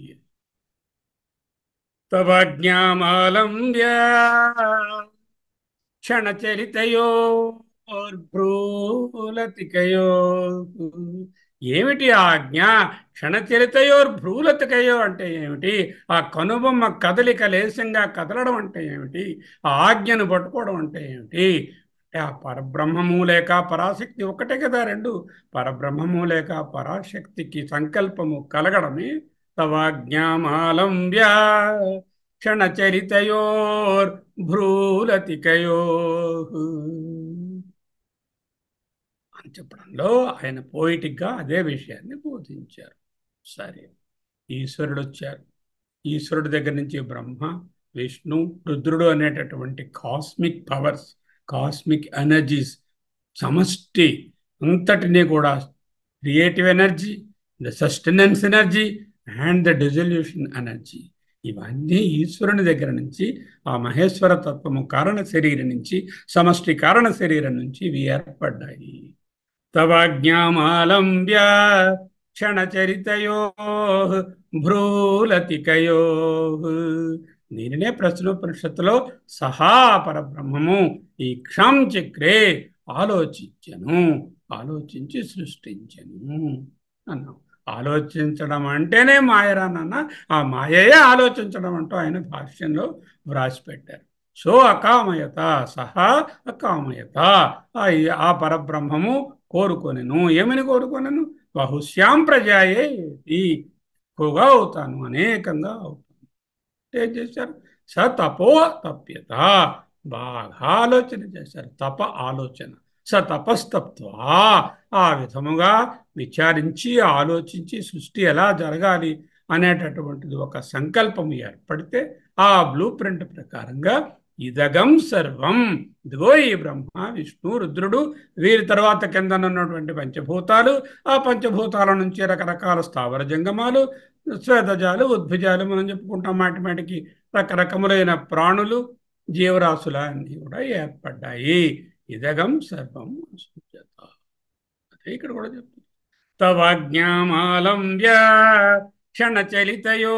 తవజ్ఞామాలంబ్య క్షణచరితయో భ్రూలతికయో. ఏమిటి ఆజ్ఞ? క్షణచరితయోర్ భ్రూలతికయో అంటే ఏమిటి? ఆ కనుబొమ్మ కదలిక లేశంగా కదలడం అంటే ఏమిటి? ఆ ఆజ్ఞను పట్టుకోవడం అంటే ఏమిటి? అంటే ఆ పరబ్రహ్మము లేక పరాశక్తి ఒక్కటే కదా, రెండు. పరబ్రహ్మము లేక పరాశక్తికి సంకల్పము కలగడమే తవాజ్ఞామాలంబ్య క్షణచరితయోర్ భ్రూలతికయో అని చెప్పడంలో ఆయన పోయిటిక్గా అదే విషయాన్ని బోధించారు. సరే, ఈశ్వరుడు వచ్చారు. ఈశ్వరుడి దగ్గర నుంచి బ్రహ్మ, విష్ణు, రుద్రుడు అనేటటువంటి కాస్మిక్ పవర్స్, కాస్మిక్ ఎనర్జీస్, సమష్టి అంతటినీ కూడా creative energy, the sustenance energy and the dissolution energy, ఇవన్నీ ఈశ్వరుని దగ్గర నుంచి, ఆ మహేశ్వర తత్వము కారణ శరీరం నుంచి, సమష్టి కారణ శరీరం నుంచి ఇవి ఏర్పడ్డాయి. తవాజ్ఞామాలంబ్య క్షణచరితయో భ్రూలతికయో దీనినే ప్రశ్నోపనిషత్తులో సహా పరబ్రహ్మము ఈ క్షం చక్రే ఆలోచించను, ఆలోచించి సృష్టించను అన్నాం. ఆలోచించడం అంటేనే మాయరా నాన్న, ఆ మాయయే ఆలోచించడం అంటూ ఆయన భాష్యంలో వ్రాసి పెట్టారు. సో అకామయత సహా అకామయత, ఆ పరబ్రహ్మము కోరుకొనెను. ఏమని కోరుకొనెను? బహుశ్యాం ప్రజాయే ఎక్కువగా అవుతాను, అనేకంగా అవుతాను. ఏం చేశారు? స తపో తప్యత, బాగా ఆలోచన చేశారు. తప ఆలోచన. స తపస్తప్త్వా, ఆ విధముగా విచారించి ఆలోచించి సృష్టి ఎలా జరగాలి అనేటటువంటిది ఒక సంకల్పం ఏర్పడితే ఆ బ్లూ ప్రింట్ ప్రకారంగా ఇదగం సర్వం, ఇదిగో ఈ బ్రహ్మ విష్ణు రుద్రుడు, వీరి తర్వాత కిందనున్నటువంటి పంచభూతాలు, ఆ పంచభూతాల నుంచి రకరకాల స్థావర జంగమాలు, శ్వేతజాలు, ఉద్భిజాలు, మనం చెప్పుకుంటాం మాటి మాటికి రకరకములైన ప్రాణులు, జీవరాశుల అన్నీ కూడా ఏర్పడ్డాయి. ఇదగం సర్వం సృజత. అదే ఇక్కడ కూడా చెప్తుంది. తవజ్ఞామాలంబ్య క్షణచలితయో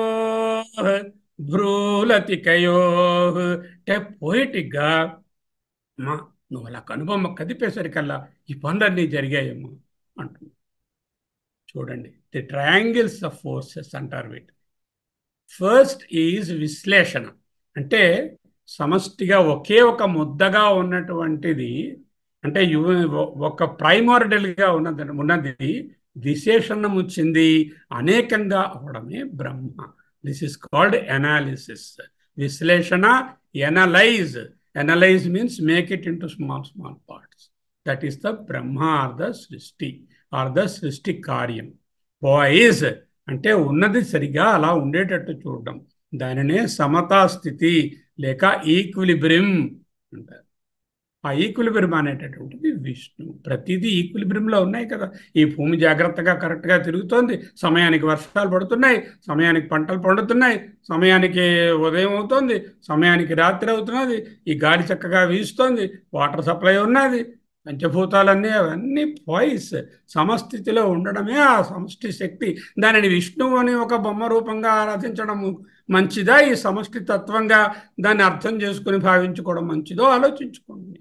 భ్రూలతికయో, అంటే పోయిటిక్గా అమ్మా నువ్వు అలా కనుబొమ్మ కదిపేసరికల్లా ఈ పనులన్నీ జరిగాయమ్మా అంటుంది. చూడండి, ది ట్రయాంగిల్స్ ఆఫ్ ఫోర్సెస్ అంటారు వీటి. ఫస్ట్ ఈజ్ విశ్లేషణ, అంటే సమష్టిగా ఒకే ఒక ముద్దగా ఉన్నటువంటిది, అంటే ఒక ప్రైమార్డల్గా ఉన్నది ఉన్నది విశేషణం వచ్చింది, అనేకంగా అవడమే Brahma. This is called analysis. విశ్లేషణ, analyse. Analyse means make it into small small parts. That is the Brahma or the సృష్టి, ఆర్ ద సృష్టి కార్యం. వాయిస్ అంటే ఉన్నది సరిగా అలా ఉండేటట్టు చూడడం, దానినే సమతా స్థితి లేక ఈక్విలిబ్రియం అంటారు. ఆ ఈక్విలిబ్రియం అనేటటువంటిది విష్ణు. ప్రతిదీ ఈక్విలిబ్రియంలో ఉన్నాయి కదా. ఈ భూమి జాగ్రత్తగా కరెక్ట్గా తిరుగుతోంది, సమయానికి వర్షాలు పడుతున్నాయి, సమయానికి పంటలు పండుతున్నాయి, సమయానికి ఉదయం అవుతుంది, సమయానికి రాత్రి అవుతున్నది, ఈ గాలి చక్కగా వీస్తోంది, వాటర్ సప్లై ఉన్నది, పంచభూతాలన్నీ అవన్నీ వాయిస్ సమస్థితిలో ఉండడమే ఆ సమష్టి శక్తి. దానిని విష్ణువు అని ఒక బొమ్మ రూపంగా ఆరాధించడం మంచిదా, ఈ సమష్టి తత్వంగా దాన్ని అర్థం చేసుకుని భావించుకోవడం మంచిదో ఆలోచించుకోండి.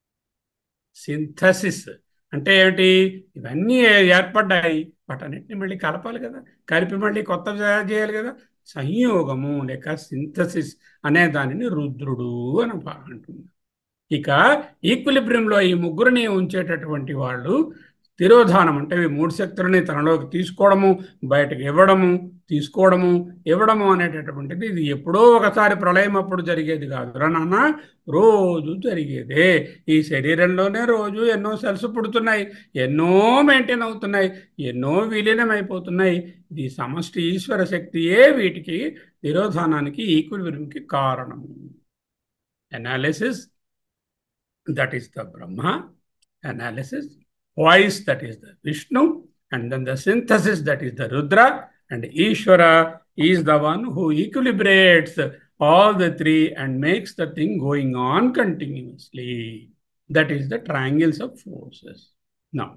సింథసిస్ అంటే ఏమిటి? ఇవన్నీ ఏర్పడ్డాయి, వాటన్నిటిని మళ్ళీ కలపాలి కదా, కలిపి మళ్ళీ కొత్త తయారు చేయాలి కదా. సంయోగము లేక సింథసిస్ అనే దానిని రుద్రుడు అని అంటుంది. ఇక ఈక్విలిబ్రియంలో ఈ ముగ్గురిని ఉంచేటటువంటి వాళ్ళు తిరోధానం, అంటే ఈ మూడు శక్తులని తనలోకి తీసుకోవడము, బయటకు ఇవ్వడము, తీసుకోవడము, ఇవ్వడము అనేటటువంటిది ఇది ఎప్పుడో ఒకసారి ప్రళయం అప్పుడు జరిగేది కాదు రా నాన్న, రోజు జరిగేదే. ఈ శరీరంలోనే రోజు ఎన్నో సెల్స్ పుడుతున్నాయి, ఎన్నో మెయింటైన్ అవుతున్నాయి, ఎన్నో విలీనం అయిపోతున్నాయి. ఇది సమష్టి ఈశ్వర శక్తియే వీటికి తిరోధానానికి, ఈక్విలిబ్రియంకి కారణము. Analysis, that is the Brahma. Analysis, voice, that is the Vishnu, and then the synthesis, that is the Rudra, and Ishvara is the one who equilibrates all the three and makes the thing going on continuously. That is the triangles of forces. Now,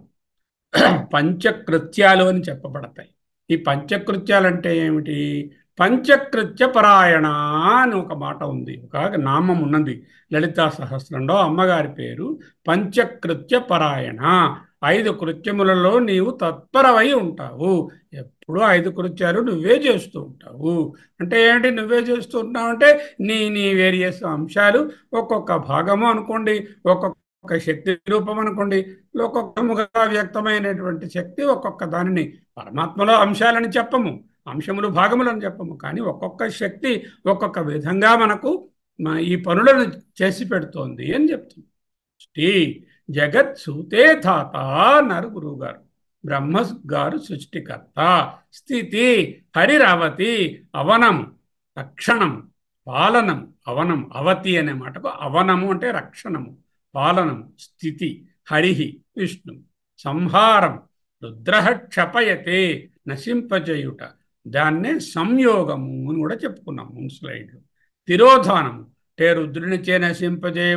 పంచకృత్యాలు అని చెప్పబడతాయి. ఈ పంచకృత్యాలు అంటే ఏమిటి? పంచకృత్య పరాయణ అని ఒక మాట ఉంది, ఒక నామం ఉన్నది లలితా సహస్రంలో. అమ్మగారి పేరు పంచకృత్య పరాయణ. ఐదు కృత్యములలో నీవు తత్పరమై ఉంటావు, ఎప్పుడు ఐదు కృత్యాలు నువ్వే చేస్తూ ఉంటావు. అంటే ఏంటి నువ్వే చేస్తూ ఉంటావు అంటే నీ నీ వేరియస్ అంశాలు, ఒక్కొక్క భాగము అనుకోండి, ఒక్కొక్క ఒక శక్తి రూపం అనుకోండి, ఒక్కొక్కముగా వ్యక్తమైనటువంటి శక్తి, ఒక్కొక్క దానిని పరమాత్మలో అంశాలని చెప్పము, అంశములు భాగములను చెప్పము, కానీ ఒక్కొక్క శక్తి ఒక్కొక్క విధంగా మనకు ఈ పనులను చేసి పెడుతోంది అని చెప్తుంది. శ్రీ జగత్ సూతే ధాత అన్నారు గురువు గారు. బ్రహ్మ గారు సృష్టికర్త, స్థితి హరిరవతి, అవనము రక్షణము, పాలనం. అవనం అవతి అనే మాటకు అవనము అంటే రక్షణము, పాలనం, స్థితి హరిహి విష్ణు, సంహారం రుద్ర క్షపయతే నశింపజేయుట, దాన్నే సంయోగము అని కూడా చెప్పుకున్నాం ముందు స్లైడ్లో. తిరోధానము అంటే రుద్రునిచే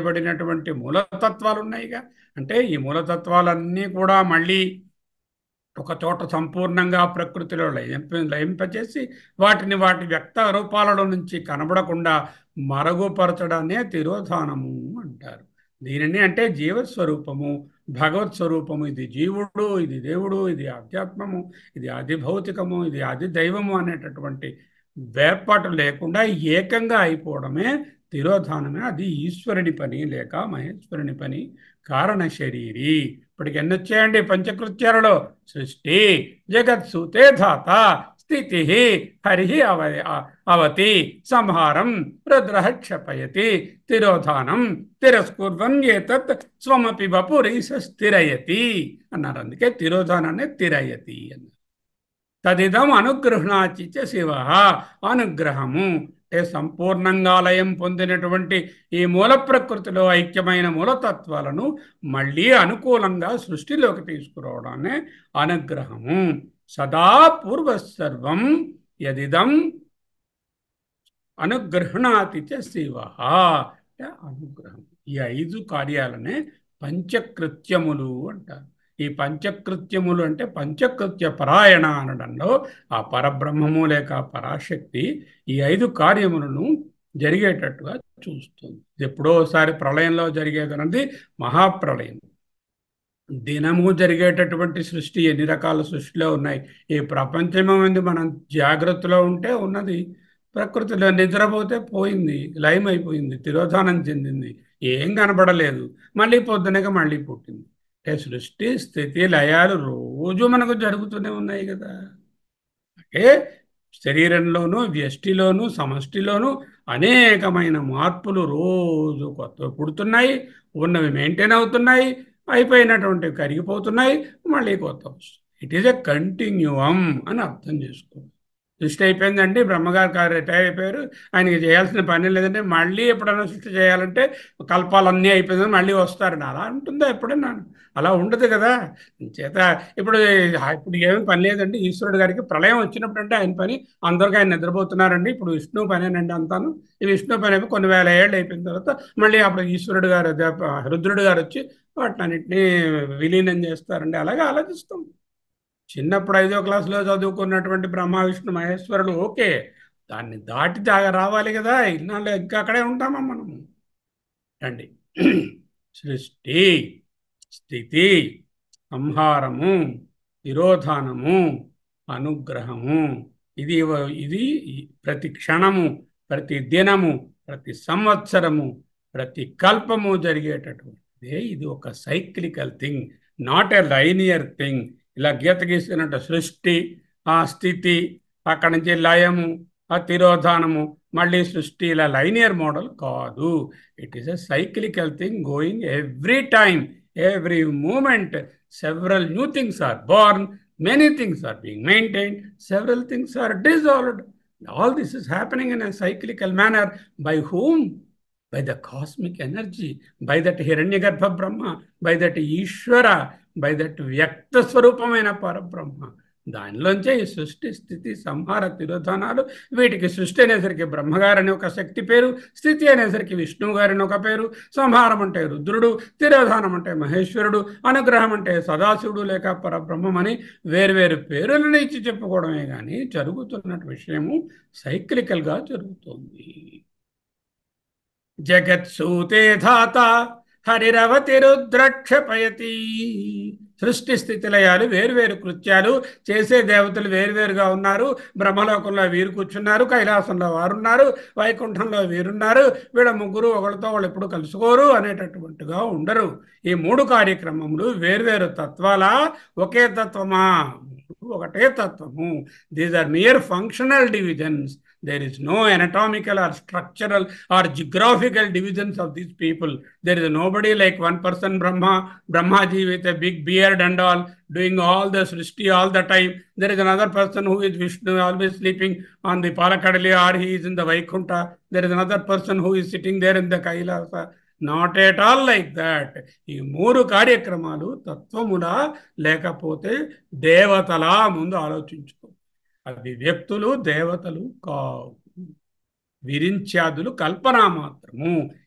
నశింపజేయబడినటువంటి మూలతత్వాలు ఉన్నాయిగా, అంటే ఈ మూలతత్వాలన్నీ కూడా మళ్ళీ ఒక చోట సంపూర్ణంగా ప్రకృతిలో లయింప లయింపచేసి వాటిని వాటి వ్యక్త రూపాలలో నుంచి కనబడకుండా మరుగుపరచడాన్నే తిరోధానము అంటారు. దీనిని అంటే జీవస్వరూపము, భగవత్ స్వరూపము. ఇది జీవుడు, ఇది దేవుడు, ఇది ఆధ్యాత్మము, ఇది ఆది భౌతికము, ఇది ఆది దైవము అనేటటువంటి వేర్పాటు లేకుండా ఏకంగా అయిపోవడమే తిరోధానమే. అది ఈశ్వరుని పని లేక మహేశ్వరుని పని. కారణ శరీరి. ఇప్పటికి ఎన్ని వచ్చాయండి పంచకృత్యాలలో? సృష్టి, జగత్సూతే ధాత, స్థితి, హరి అవ అవతి, సంహారం, రుద్ర క్షపయతి, తిరోధానం, తిరస్కుర్వన్ ఏతత్ స్వమపి వపురీశ స్థిరయతి అన్నారు. అందుకే తిరోధానాన్ని తిరయతి అన్నారు. తదిదం అనుగృహ్ణాచి శివ. అనుగ్రహము అంటే సంపూర్ణంగా లయం పొందినటువంటి ఈ మూల ప్రకృతిలో ఐక్యమైన మూలతత్వాలను మళ్ళీ అనుకూలంగా సృష్టిలోకి తీసుకురావడాన్ని అనుగ్రహము. సదా పూర్వసర్వం యదిదం అనుగృహ్ణాతి శివ అంటే అనుగ్రహం. ఈ ఐదు కార్యాలనే పంచకృత్యములు అంటారు. ఈ పంచకృత్యములు అంటే పంచకృత్య పరాయణ అనడంలో ఆ పరబ్రహ్మము లేక పరాశక్తి ఈ ఐదు కార్యములను జరిగేటట్టుగా చూస్తుంది. ఎప్పుడో ఒకసారి ప్రళయంలో జరిగేదన్నది మహాప్రళయం. దినము జరిగేటటువంటి సృష్టి ఎన్ని రకాల సృష్టిలో ఉన్నాయి. ఈ ప్రపంచమేంది మనం జాగ్రత్తలో ఉంటే ఉన్నది, ప్రకృతిలో నిద్రపోతే పోయింది, లయం అయిపోయింది, తిరోధానం చెందింది, ఏం కనబడలేదు, మళ్ళీ పొద్దునగా మళ్ళీ పుట్టింది. అంటే సృష్టి స్థితి లయాలు రోజు మనకు జరుగుతూనే ఉన్నాయి కదా. అంటే శరీరంలోనూ వ్యష్టిలోనూ సమష్టిలోనూ అనేకమైన మార్పులు రోజు కొత్తవి పుడుతున్నాయి, ఉన్నవి మెయింటైన్ అవుతున్నాయి, అయిపోయినటువంటివి కరిగిపోతున్నాయి, మళ్ళీ కొత్త వస్తుంది. ఇట్ ఈజ్ ఎ కంటిన్యూవం అని అర్థం చేసుకోండి. సృష్టి అయిపోయిందండి, బ్రహ్మగారు గారు రిటైర్ అయిపోయారు, ఆయనకి చేయాల్సిన పని లేదంటే మళ్ళీ ఎప్పుడైనా సృష్టి చేయాలంటే కల్పాలన్నీ అయిపోయిందని మళ్ళీ వస్తారండి. అలా ఉంటుందా ఎప్పుడైనా? అలా ఉండదు కదా. చేత ఇప్పుడు ఇప్పుడు ఏమి పని లేదండి ఈశ్వరుడు గారికి. ప్రళయం వచ్చినప్పుడు అంటే ఆయన పని అందరికీ ఆయన నిద్రపోతున్నారండి, ఇప్పుడు విష్ణు పనేనండి అంతాను. ఈ విష్ణు పని అయిపోయి కొన్ని వేల ఏళ్ళు అయిపోయిన తర్వాత మళ్ళీ అప్పుడు ఈశ్వరుడు గారు రుద్రుడు గారు వచ్చి వాటినన్నింటినీ విలీనం చేస్తారండి. అలాగే ఆలోచిస్తాం. చిన్నప్పుడు ఐదో క్లాసులో చదువుకున్నటువంటి బ్రహ్మ విష్ణు మహేశ్వరుడు ఓకే, దాన్ని దాటి దాగా రావాలి కదా. ఇన్నాళ్ళు ఇంకా అక్కడే ఉంటామా మనము? రండి. సృష్టి, స్థితి, సంహారము, తిరోధానము, అనుగ్రహము. ఇది ఇది ప్రతి క్షణము, ప్రతి దినము, ప్రతి సంవత్సరము, ప్రతి కల్పము జరిగేటటువంటిదే. ఇది ఒక cyclical thing, not a linear thing. ఇలా గీత గీసినట్టు సృష్టి, ఆ స్థితి, అక్కడి నుంచి లయము, ఆ తిరోధానము, మళ్ళీ సృష్టి, ఇలా లైనియర్ మోడల్ కాదు. It is a cyclical thing going every time, every moment. Several new things are born, many things are being maintained, several things are dissolved. All this is happening in a cyclical manner. By whom? By the cosmic energy, by that Hiranyagarbha Brahma, by that Ishvara, by that వ్యక్త స్వరూపమైన పరబ్రహ్మ. దానిలోంచే ఈ సృష్టి, స్థితి, సంహార, తిరోధానాలు. వీటికి సృష్టి అనేసరికి బ్రహ్మగారని ఒక శక్తి పేరు, స్థితి అనేసరికి విష్ణువు గారిని ఒక పేరు, సంహారం అంటే రుద్రుడు, తిరోధానం అంటే మహేశ్వరుడు, అనుగ్రహం అంటే సదాశివుడు లేక పరబ్రహ్మం అని వేరువేరు పేరులను ఇచ్చి చెప్పుకోవడమే కానీ జరుగుతున్న విషయము సైక్లికల్గా జరుగుతుంది. జగత్సూతే ధాత హరిరవతి రుద్రక్షపయతి. సృష్టి స్థితి లయాలు వేరువేరు కృత్యాలు చేసే దేవతలు వేరువేరుగా ఉన్నారు. బ్రహ్మలోకంలో వీరు కూర్చున్నారు, కైలాసంలో వారున్నారు, వైకుంఠంలో వీరున్నారు. వీళ్ళ ముగ్గురు ఒకళ్ళతో వాళ్ళు ఎప్పుడు కలుసుకోరు అనేటటువంటిగా ఉండరు. ఈ మూడు కార్యక్రమములు వేరువేరు తత్వాలా, ఒకే తత్వమా? ఒకటే తత్వము. These are mere functional divisions. There is no anatomical or structural or geographical divisions of these people. There is nobody like one person Brahma, Brahmaji with a big beard and all, doing all the srishti all the time. There is another person who is Vishnu, always sleeping on the Palakadali, or he is in the Vaikuntha. There is another person who is sitting there in the Kailasa. Not at all like that. ఈ మూడు కార్యక్రమాలు తత్వములా లేకపోతే దేవతలా ముందు ఆలోచించుకో. అవి వ్యక్తులు, దేవతలు కావు. విరించాదులు కల్పనా మాత్రము.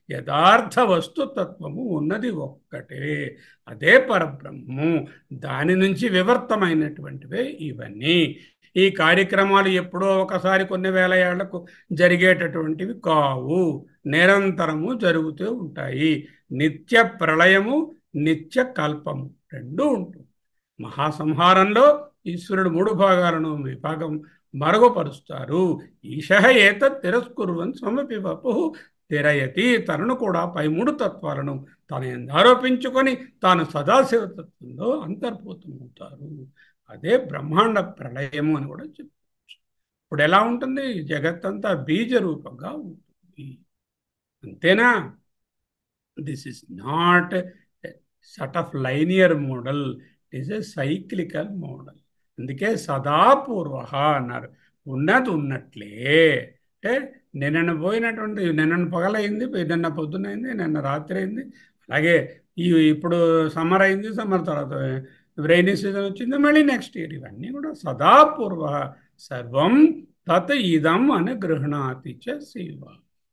యథార్థ వస్తుతత్వము ఉన్నది ఒక్కటే, అదే పరబ్రహ్మము. దాని నుంచి వివర్తమైనటువంటివే ఇవన్నీ. ఈ కార్యక్రమాలు ఎప్పుడో ఒకసారి కొన్ని వేల ఏళ్లకు జరిగేటటువంటివి కావు, నిరంతరము జరుగుతూ ఉంటాయి. నిత్య ప్రళయము, నిత్య కల్పము రెండూ ఉంటుంది. మహాసంహారంలో ఈశ్వరుడు మూడు భాగాలను విభాగం మరుగుపరుస్తారు. ఈశః ఏతత్ తిరస్కుర్వన్ స్వమపి వపుః తిరయతి. తనను కూడా పై మూడు తత్వాలను తన యందు ఆరోపించుకొని తాను సదాశివతత్వంలో అంతర్భూతమవుతారు. అదే బ్రహ్మాండ ప్రళయము అని కూడా చెప్పవచ్చు. ఇప్పుడు ఎలా ఉంటుంది? జగత్తంతా బీజ రూపంగా ఉంటుంది, అంతేనా? This is not sort of linear model, it is a cyclical model. అందుకే సదాపూర్వ అన్నారు. ఉన్నది ఉన్నట్లే. అంటే నిన్న పోయినటువంటి నిన్న పగలైంది, నిన్న పొద్దునైంది, నిన్న రాత్రి అయింది. అలాగే ఈ ఇప్పుడు సమ్మర్ అయింది, సమ్మర్ తర్వాత రైనీ సీజన్ వచ్చింది, మళ్ళీ నెక్స్ట్ ఇయర్. ఇవన్నీ కూడా సదాపూర్వ. సర్వం తత్ ఇదం అని గృహణాతి చ శివ.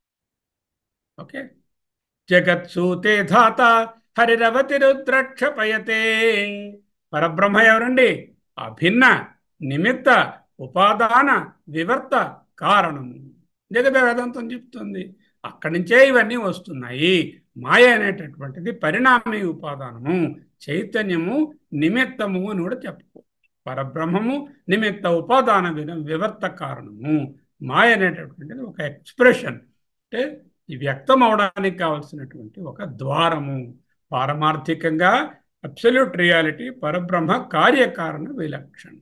ఓకే. జగత్సూతే ధాత హరిరవతి రుద్రక్షపయతే. పరబ్రహ్మ ఎవరండి? అభిన్న నిమిత్త ఉపాదాన వివర్త కారణము. జగత వేదాంతం చెప్తుంది. అక్కడి నుంచే ఇవన్నీ వస్తున్నాయి. మాయ అనేటటువంటిది పరిణామి ఉపాదానము, చైతన్యము నిమిత్తము అని కూడా చెప్పుకో. పరబ్రహ్మము నిమిత్త ఉపాదాన వివర్త కారణము. మాయ అనేటటువంటిది ఒక ఎక్స్ప్రెషన్, అంటే వ్యక్తం అవడానికి కావలసినటువంటి ఒక ద్వారము. పారమార్థికంగా అబ్సల్యూట్ రియాలిటీ పరబ్రహ్మ కార్యకారణ విలక్షణం.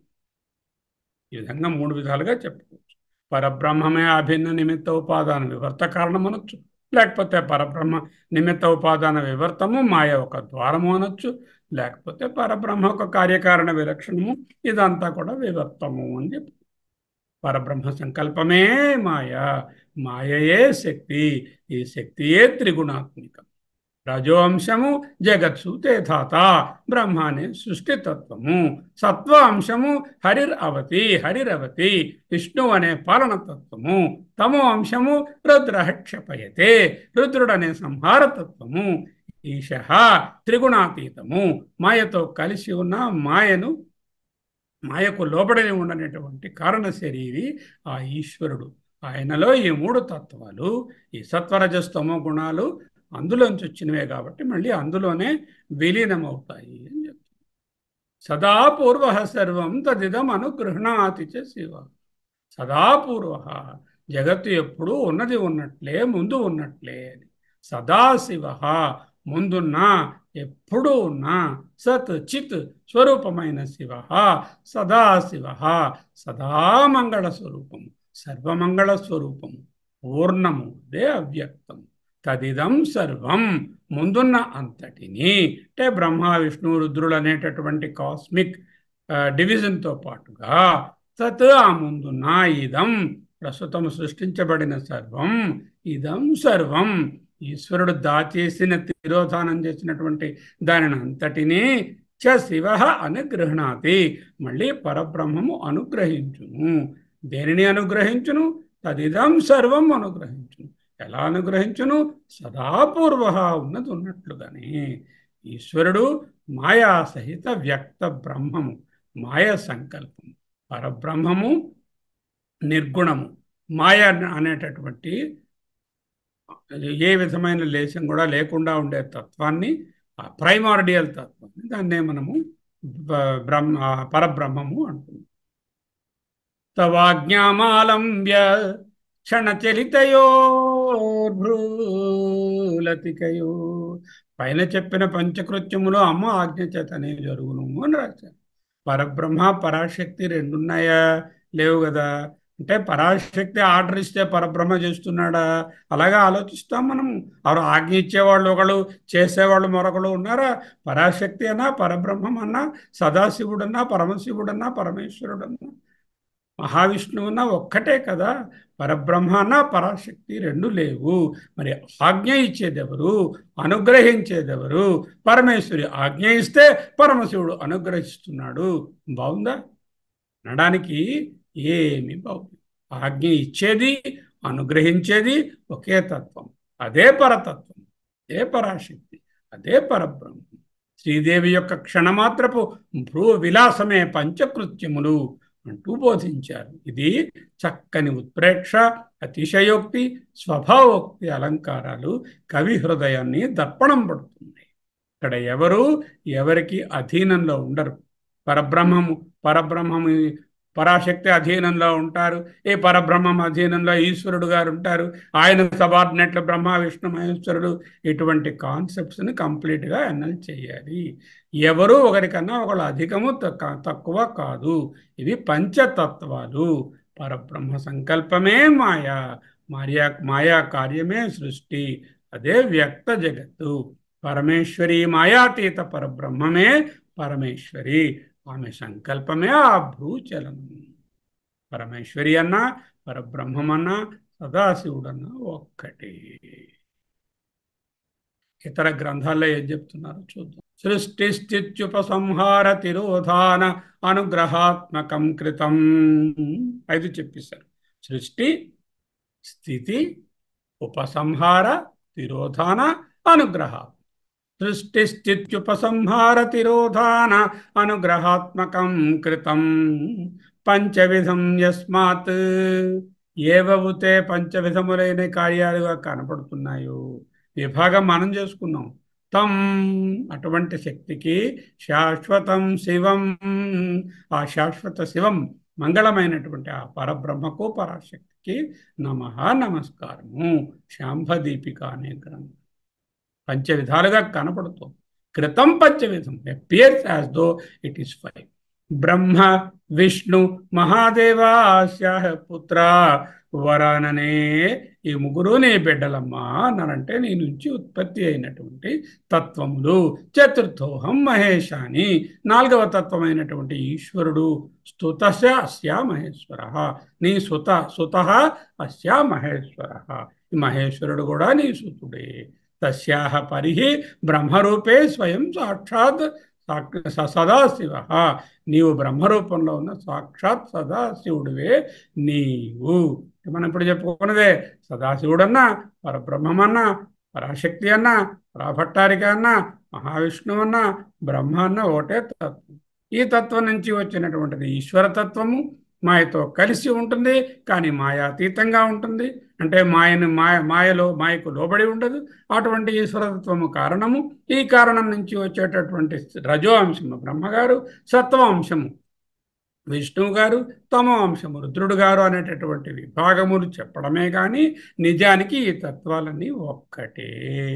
ఈ విధంగా మూడు విధాలుగా చెప్పుకోవచ్చు. పరబ్రహ్మమే అభిన్న నిమిత్త ఉపాదాన వివర్త కారణం అనొచ్చు, లేకపోతే పరబ్రహ్మ నిమిత్త ఉపాదాన వివర్తము మాయ ఒక ద్వారము అనొచ్చు, లేకపోతే పరబ్రహ్మ ఒక కార్యకారణ విలక్షణము, ఇదంతా కూడా వివర్తము అని చెప్పు. పరబ్రహ్మ సంకల్పమే మాయ, మాయయే శక్తి, ఈ శక్తియే త్రిగుణాత్మికం. రజో అంశము జగత్సూతే ధాత, బ్రహ్మానే సృష్టితత్వము. సత్వ అంశము హరిర్ అవతి, హరిరవతి విష్ణు అనే పాలనతత్వము. తమో అంశము రుద్ర క్షపయతే, రుద్రుడనే సంహారతత్వము. ఈశః త్రిగుణాతీతము, మాయతో కలిసి ఉన్న మాయను మాయకు లోబడి ఉండనటువంటి కారణ శరీరి ఆ ఈశ్వరుడు. ఆయనలో ఈ మూడు తత్వాలు, ఈ సత్వరజస్తమో గుణాలు అందులోంచి వచ్చినవే కాబట్టి మళ్ళీ అందులోనే విలీనమవుతాయి అని చెప్తారు. సదాపూర్వ సర్వం తదిదం అనుగృహణాతి చ శివ. సదాపూర్వ, జగత్తు ఎప్పుడూ ఉన్నది ఉన్నట్లే, ముందు ఉన్నట్లే. సదాశివ, ముందున్నా ఎప్పుడూ ఉన్నా సత్ చిత్ స్వరూపమైన శివ. సదాశివ, సదామంగళ స్వరూపము, సర్వమంగళ స్వరూపము, పూర్ణము, దే అవ్యక్తం. తదిదం సర్వం, ముందున్న అంతటిని, అంటే బ్రహ్మ విష్ణు రుద్రులు అనేటటువంటి కాస్మిక్ డివిజన్తో పాటుగా తత్ ఆ ముందున్న ఇదం, ప్రస్తుతం సృష్టించబడిన సర్వం, ఇదం సర్వం ఈశ్వరుడు దాచేసిన తిరోధానం చేసినటువంటి దానిని అంతటినీ చ శివ అనుగృహణాతి, మళ్ళీ పరబ్రహ్మము అనుగ్రహించును. దేనిని అనుగ్రహించును? తదిదం సర్వం అనుగ్రహించును. ఎలా అనుగ్రహించును? సదాపూర్వ, ఉన్నది ఉన్నట్లుగానే. ఈశ్వరుడు మాయా సహిత వ్యక్త బ్రహ్మము, మాయ సంకల్పము. పరబ్రహ్మము నిర్గుణము. మాయ అనేటటువంటి ఏ విధమైన లేశం కూడా లేకుండా ఉండే తత్వాన్ని, ఆ ప్రైమార్డియల్ తత్వాన్ని, దాన్నే మనము బ్రహ్మ పరబ్రహ్మము అంటున్నాం. తవాజ్ఞామాలంబ్య క్షణచలితయో భ్రూలతికయో. పైన చెప్పిన పంచకృత్యములో అమ్మ ఆజ్ఞ చేతనే జరుగును అని రాశారు. పరబ్రహ్మ పరాశక్తి రెండున్నాయా? లేవు కదా. అంటే పరాశక్తి ఆర్డర్ ఇస్తే పరబ్రహ్మ చేస్తున్నాడా? అలాగా ఆలోచిస్తాం మనం. ఆరు ఆజ్ఞ ఇచ్చేవాళ్ళు ఒకళ్ళు, చేసేవాళ్ళు మరొకళ్ళు ఉన్నారా? పరాశక్తి అన్నా, పరబ్రహ్మం అన్నా, సదాశివుడన్నా, పరమశివుడన్నా, పరమేశ్వరుడన్నా, మహావిష్ణువున్నా ఒక్కటే కదా. పరబ్రహ్మ అన్నా పరాశక్తి రెండు లేవు. మరి ఆజ్ఞ ఇచ్చేదెవరు? అనుగ్రహించేదెవరు? పరమేశ్వరి ఆజ్ఞ ఇస్తే పరమశివుడు అనుగ్రహిస్తున్నాడు. బాగుందా? అనడానికి ఏమి బాగుంది. ఆజ్ఞ ఇచ్చేది, అనుగ్రహించేది ఒకే తత్వం. అదే పరతత్వం, అదే పరాశక్తి, అదే పరబ్రహ్మం. శ్రీదేవి యొక్క క్షణమాత్రపు భ్రూ విలాసమే పంచకృత్యములు అంటూ బోధించారు. ఇది చక్కని ఉత్ప్రేక్ష, అతిశయోక్తి, స్వభావోక్తి అలంకారాలు కవి హృదయాన్ని దర్పణం పడుతున్నాయి. ఇక్కడ ఎవరు ఎవరికి అధీనంలో ఉండరు. పరబ్రహ్మము పరబ్రహ్మము పరాశక్తి అధీనంలో ఉంటారు. ఏ పరబ్రహ్మం అధీనంలో ఈశ్వరుడు గారు ఉంటారు. ఆయన సబార్డినేట్లు బ్రహ్మ విష్ణు మహేశ్వరుడు. ఇటువంటి కాన్సెప్ట్స్ని కంప్లీట్గా అనలైజ్ చేయాలి. ఎవరు ఒకరికన్నా ఒకళ్ళు అధికము తక్కువ కాదు. ఇవి పంచతత్వాలు. పరబ్రహ్మ సంకల్పమే మాయా, మాయా మాయా కార్యమే సృష్టి. అదే వ్యక్త జగత్తు. పరమేశ్వరి మాయాతీత పరబ్రహ్మమే పరమేశ్వరి. ఆమె సంకల్పమే ఆ భూచలం. పరమేశ్వరి అన్నా పరబ్రహ్మమన్నా సదాశివుడన్నా ఒక్కటే. ఇతర గ్రంథాల్లో ఏం చెప్తున్నారో చూద్దాం. సృష్టి స్థిత్యుపసంహార తిరోధాన అనుగ్రహాత్మకం కృతం. ఐదు చెప్పేశారు. సృష్టి, స్థితి, ఉపసంహార, తిరోధాన, అనుగ్రహ. సృష్టి స్థిత్యుపసంహార తిరోధాన అనుగ్రహాత్మకం కృతం పంచవిధం యస్మాత్. ఏవవుతే పంచవిధములైన కార్యాలుగా కనపడుతున్నాయో విభాగం మనం చేసుకున్నాం. తం అటువంటి శక్తికి శాశ్వతం శివం, ఆ శాశ్వత శివం మంగళమైనటువంటి ఆ పరబ్రహ్మకు పరాశక్తికి నమః నమస్కారము. శాంభదీపిక అనే గ్రంథం పంచవిధాలుగా కనపడుతుంది. కృతం పంచవిధం appears as though it is five. Brahma Vishnu మహాదేవాస్యాహ పుత్ర వరాననే ఈ ముగ్గురు నీ బిడ్డలమ్మా అన్నారంటే నీ నుంచి ఉత్పత్తి అయినటువంటి తత్వములు. చతుర్థోహం మహేశాని, నాలుగవ తత్వమైనటువంటి ఈశ్వరుడు. స్తుతశ అస్యా మహేశ్వర, నీ సుత సుత అస్యా మహేశ్వర, ఈ మహేశ్వరుడు కూడా నీ సుతుడే. తస్యాహ పరిహి బ్రహ్మరూపే స్వయం సాక్షాత్ సదాశివ, నీవు బ్రహ్మరూపంలో ఉన్న సాక్షాత్ సదాశివుడివే నీవు. మనం ఇప్పుడు చెప్పుకున్నదే సదాశివుడన్నా, పరబ్రహ్మమన్నా, పరాశక్తి అన్నా, పరాభట్టారిక అన్నా, మహావిష్ణువు అన్నా, బ్రహ్మ అన్న ఒకటే తత్వం. ఈ తత్వం నుంచి వచ్చినటువంటిది ఈశ్వరతత్వము. మాయతో కలిసి ఉంటుంది, కానీ మాయాతీతంగా ఉంటుంది. అంటే మాయను మాయ మాయలో మాయకు లోబడి ఉండదు. అటువంటి ఈశ్వరతత్వము కారణము. ఈ కారణం నుంచి వచ్చేటటువంటి రజో అంశము బ్రహ్మగారు, సత్వ అంశము విష్ణువు గారు, తమో అంశము రుద్రుడు గారు అనేటటువంటి విభాగములు చెప్పడమే కానీ నిజానికి ఈ తత్వాలన్నీ ఒక్కటే.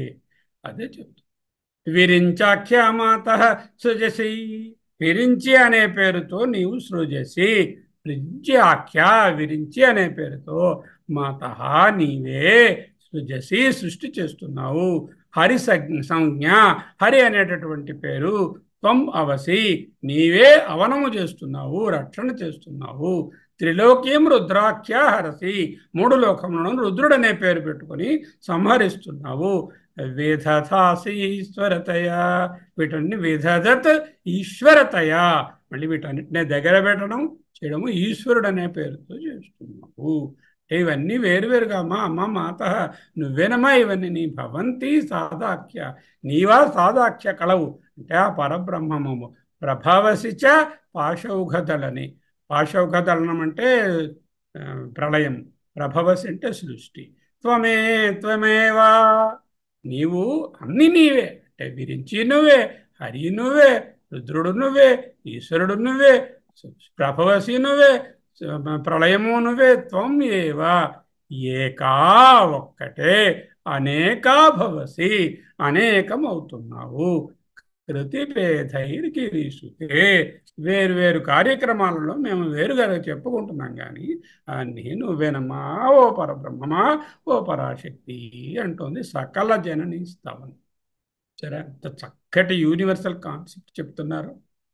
అదే చెప్తుంది. విరించాఖ్యామాత సృజసి, విరించి అనే పేరుతో నీవు సృజసి. విరించి ఆఖ్య, విరించి అనే పేరుతో మాత నీవే సృజసి సృష్టి చేస్తున్నావు. హరి సంజ్ఞ, హరి అనేటటువంటి పేరు. త్వం అవసి, నీవే అవనము చేస్తున్నావు, రక్షణ చేస్తున్నావు. త్రిలోక్యం రుద్రాఖ్య హరసి, మూడు లోకములను రుద్రుడనే పేరు పెట్టుకొని సంహరిస్తున్నావు. వేదథాసి ఈశ్వరతయా, వీటన్ని వేదదత్ ఈశ్వరతయా, మళ్ళీ వీటన్నిటినే దగ్గర పెట్టడం చేయడము ఈశ్వరుడు అనే పేరుతో చేస్తున్నావు. ఇవన్నీ వేరువేరుగా అమ్మా అమ్మ మాత నువ్వేనమ్మా ఇవన్నీ. నీ భవంతి సాదాఖ్య, నీవా సాదాఖ్య కలవు అంటే ఆ పరబ్రహ్మము. ప్రభావసిచ పాశౌఘదలని, పాశౌఘదలనం అంటే ప్రళయం, ప్రభవసి అంటే సృష్టి. త్వమే త్వమేవా, నీవు అన్ని నీవే. అంటే విరించి నువ్వే, హరి నువ్వే, రుద్రుడు నువ్వే, ఈశ్వరుడు నువ్వే, ప్రభవసి నువ్వే, ప్రళయము నువ్వే. త్వం ఏవా, ఏకా ఒక్కటే, అనేకా భవసి అనేకం అవుతున్నావు. కృతిభేదైర్గిరీసుతే, వేరువేరు కార్యక్రమాలలో మేము వేరుగా చెప్పుకుంటున్నాం కానీ అన్నీ నువ్వేనమ్మా ఓ పరబ్రహ్మమా ఓ పరాశక్తి అంటోంది సకల జనని స్థావన. సరే, అంత చక్కటి యూనివర్సల్ కాన్సెప్ట్ చెప్తున్నారు.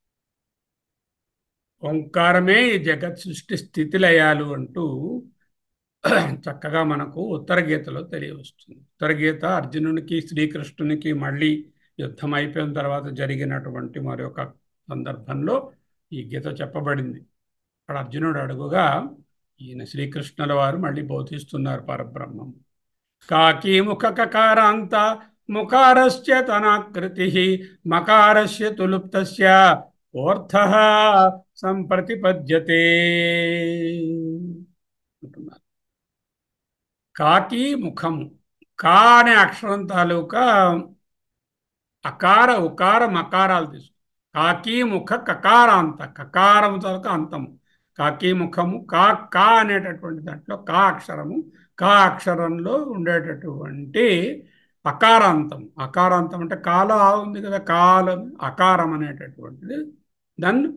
ఓంకారమే ఈ జగత్ సృష్టి స్థితిలయాలు అంటూ చక్కగా మనకు ఉత్తర గీతలో తెలియవస్తుంది. ఉత్తర గీత అర్జునునికి శ్రీకృష్ణునికి మళ్ళీ యుద్ధం అయిపోయిన తర్వాత జరిగినటువంటి మరొక సందర్భంలో ఈ గీత చెప్పబడింది. అక్కడ అర్జునుడు అడుగుగా ఈయన శ్రీకృష్ణుల వారు మళ్ళీ బోధిస్తున్నారు పరబ్రహ్మం. కాకీముఖ కకారాంత ముకారస్య తనాకృతి మకారస్య తులుప్తస్య ఓర్థః సంప్రతిపద్యతే అంటున్నారు. కాకి ముఖము, కా అనే అక్షరం తాలూకా అకార ఉకార మకారాలు తీసుకు కాకి ముఖ కకారాంత, కకారము తాలూకా అంతము. కాకి ముఖము కా కా అనేటటువంటి దాంట్లో కా అక్షరము, కా అక్షరంలో ఉండేటటువంటి అకారాంతం. అకారాంతం అంటే కాలో ఆ ఉంది కదా, కాలం అకారం అనేటటువంటిది. దాన్ని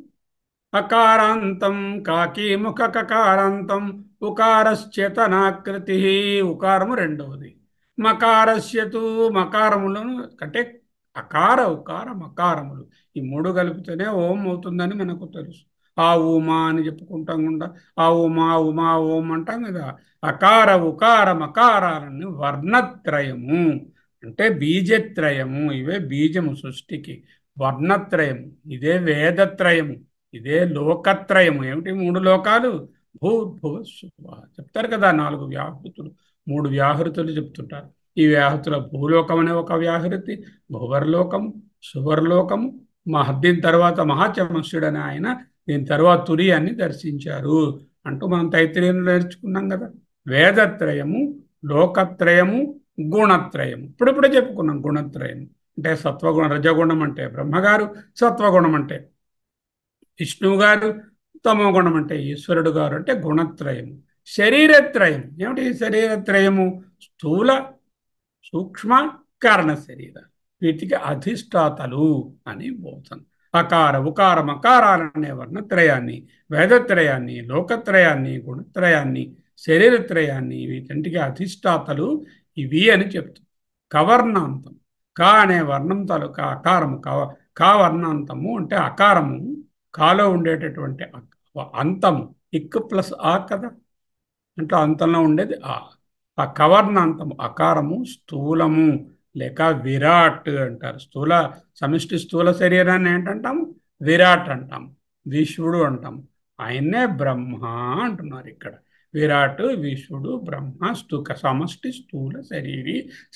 అకారాంతం కాకి ముఖ కకారాంతం ఉకారశ్చేతనాకృతి, ఉకారము రెండవది. మకారస్యతు, మకారములను అంటే అకార ఉకార మకారములు ఈ మూడు కలిపితేనే ఓం అవుతుందని మనకు తెలుసు. ఆ ఉమా అని చెప్పుకుంటాం కూడా, ఆ ఉమా ఉమా ఓం అంటాం కదా. అకార ఉకార మకారాలని వర్ణత్రయము అంటే బీజత్రయము. ఇవే బీజము సృష్టికి. వర్ణత్రయము ఇదే వేదత్రయము, ఇదే లోకత్రయము. ఏమిటి మూడు లోకాలు? భూర్భువ స్వః చెప్తారు కదా. నాలుగు వ్యాహృతులు, మూడు వ్యాహృతులు చెప్తుంటారు. ఈ వ్యాహృతుల భూలోకం అనే ఒక వ్యాహృతి, భువర్లోకము, సువర్లోకము, మహ దీని తర్వాత మహాచమస్యుడు అని ఆయన, దీని తర్వాత తురియాన్ని దర్శించారు అంటూ మనం తైత్తిరీయంలో నేర్చుకున్నాం కదా. వేదత్రయము, లోకత్రయము, గుణత్రయము. ఇప్పుడిప్పుడే చెప్పుకున్నాం గుణత్రయం అంటే సత్వగుణ, రజగుణం అంటే బ్రహ్మగారు, సత్వగుణం అంటే విష్ణువు గారు, తమో గుణం అంటే ఈశ్వరుడు గారు. అంటే గుణత్రయము. శరీరత్రయం ఏమిటి? శరీరత్రయము స్థూల సూక్ష్మ కారణ శరీర, వీటికి అధిష్టాతలు అని బోధన. అకార ఉకార మకారాలనే వర్ణత్రయాన్ని, వేదత్రయాన్ని, లోకత్రయాన్ని, గుణత్రయాన్ని, శరీరత్రయాన్ని, వీటింటికి అధిష్టాతలు ఇవి అని చెప్తుంది. కవర్ణాంతం కా అనే వర్ణం తాలూకా అకారము, కవ కా వర్ణాంతము అంటే అకారము, కాలో ఉండేటటువంటి అంతము. ఇక్ ప్లస్ ఆ కదా, అంటే అంతంలో ఉండేది ఆ. ఆ కవర్ణాంతము అకారము స్థూలము లేక విరాట్ అంటారు. స్థూల సమిష్టి స్థూల శరీరాన్ని ఏంటంటాము? విరాట్ అంటాము. విశ్వడు అంటాము. ఆయన్నే బ్రహ్మ అంటున్నారు ఇక్కడ. విరాట్, విశ్వడు, బ్రహ్మ స్థూక సమష్టి స్థూల శరీరి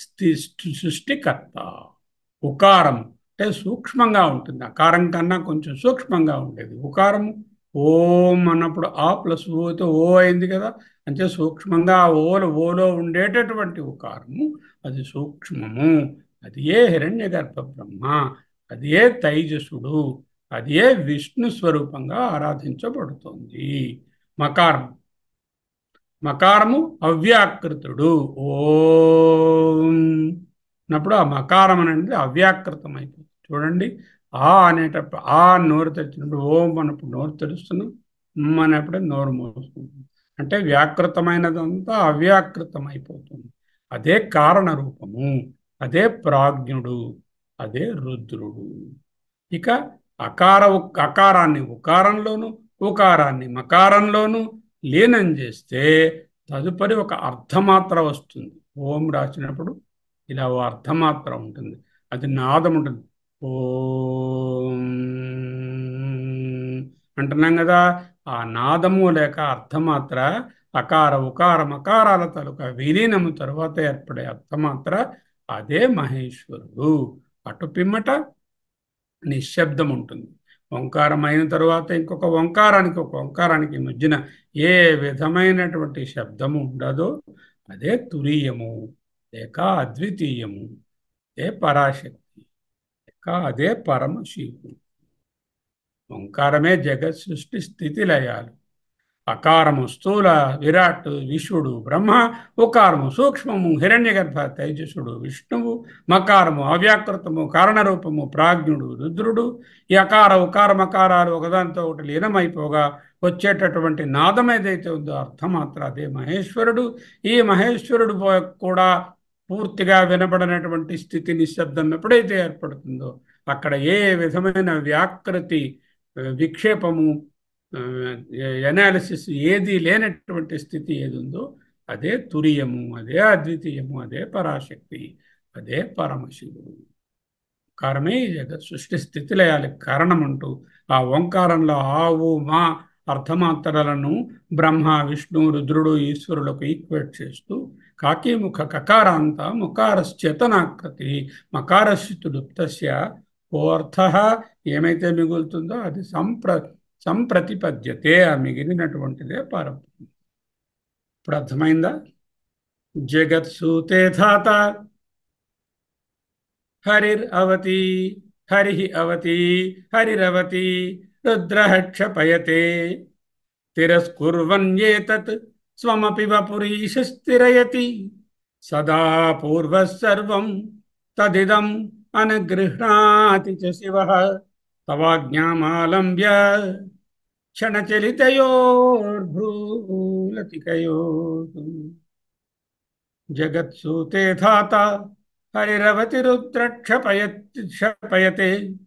సృష్టికర్త. ఉకారం అంటే సూక్ష్మంగా ఉంటుంది. అకారం కన్నా కొంచెం సూక్ష్మంగా ఉండేది ఉకారము. ఓం అన్నప్పుడు ఆ ప్లస్ ఓతో ఓ అయింది కదా. అంటే సూక్ష్మంగా ఓలో ఓలో ఉండేటటువంటి ఉకారము అది సూక్ష్మము. అది ఏ హిరణ్య గర్భ బ్రహ్మ, అది ఏ తైజసుడు, అది ఏ విష్ణు స్వరూపంగా ఆరాధించబడుతుంది. మకారం మకారము అవ్యాకృతుడు. ఓం అన్నప్పుడు ఆ మకారం అనేది అవ్యాకృతం అయిపోతుంది. చూడండి, ఆ అనేటప్పుడు ఆ నోరు తెరిచినప్పుడు ఓం అన్నప్పుడు నోరు తెరుస్తున్నాం, ఉమ్ అనేప్పుడు నోరు మూసుకుంటుంది. అంటే వ్యాకృతమైనదంతా అవ్యాకృతం అయిపోతుంది. అదే కారణ రూపము, అదే ప్రాజ్ఞుడు, అదే రుద్రుడు. ఇక అకార అకారాన్ని ఉకారంలోను, ఉకారాన్ని మకారంలోను లీనం చేస్తే తదుపరి ఒక అర్ధమాత్ర వస్తుంది. ఓం రాసినప్పుడు ఇలా ఓ అర్ధమాత్ర ఉంటుంది, అది నాదం ఉంటుంది. ఓం అంటున్నాం కదా. ఆ నాదము లేక అర్ధమాత్ర అకార ఉకార మకారాల తాలూకా విలీనము తరువాత ఏర్పడే అర్థమాత్ర అదే మహేశ్వరుడు. అటు పిమ్మట నిశ్శబ్దం ఉంటుంది. ఓంకారం అయిన తరువాత ఇంకొక ఓంకారానికి ఒక ఓంకారానికి మధ్యన ఏ విధమైనటువంటి శబ్దము ఉండదో అదే తురీయము లేక అద్వితీయము, అదే పరాశక్తి లేక అదే పరమశివుడు. ఓంకారమే జగత్ సృష్టి స్థితి లయాలు. అకారము స్థూల విరాట్ విశ్వడు బ్రహ్మ, ఉకారము సూక్ష్మము హిరణ్యగర్భ తైజసుడు విష్ణువు, మకారము అవ్యాకృతము కారణరూపము ప్రాజ్ఞుడు రుద్రుడు. ఈ అకార ఉకార మకారాలు ఒకదానితో ఒకటి లీనమైపోగా వచ్చేటటువంటి నాదం ఏదైతే ఉందో అర్థమాత్ర అదే మహేశ్వరుడు. ఈ మహేశ్వరుడు కూడా పూర్తిగా వినబడినటువంటి స్థితి, నిశ్శబ్దం ఎప్పుడైతే ఏర్పడుతుందో అక్కడ ఏ విధమైన వ్యాకృతి విక్షేపము ఎనాలిసిస్ ఏది లేనటువంటి స్థితి ఏది ఉందో అదే తురియము, అదే అద్వితీయము, అదే పరాశక్తి, అదే పరమశివుడు. ఓంకారమే జగత్ సృష్టి స్థితి లయాలకు కారణం అంటూ ఆ ఓంకారంలో ఆవు మా అర్థమాత్రలను బ్రహ్మ విష్ణు రుద్రుడు ఈశ్వరులకు ఈక్వేట్ చేస్తూ కాకీముఖ కకారాంత ముకారశ్చేతనాకృతి మకారశ్చితుడుప్తస్య కోర్థ ఏమైతే మిగులుతుందో అది సంప్ర సంప్రతిపద్యతే ఆ మిగిలినటువంటిదే పరబ్రహ్మ. ఇప్పుడు అర్థమైందా? జగత్సూతే ధాత హరిర్ అవతి హరి అవతి హరిరవతి రుద్ర క్షపయతే తిరస్కుర్వన్యేతత్ స్వమపి వపురీశ స్థిరయతి సదా పూర్వః సర్వం తదిదం అనుగృహ్ణాతి చ శివః తవాజ్ఞామాలంబ్య క్షణచలితయోర్భ్రూలతికయోః. జగత్సూతే ధాత హరిరవతి రుద్ర క్షపయతి క్షపయతే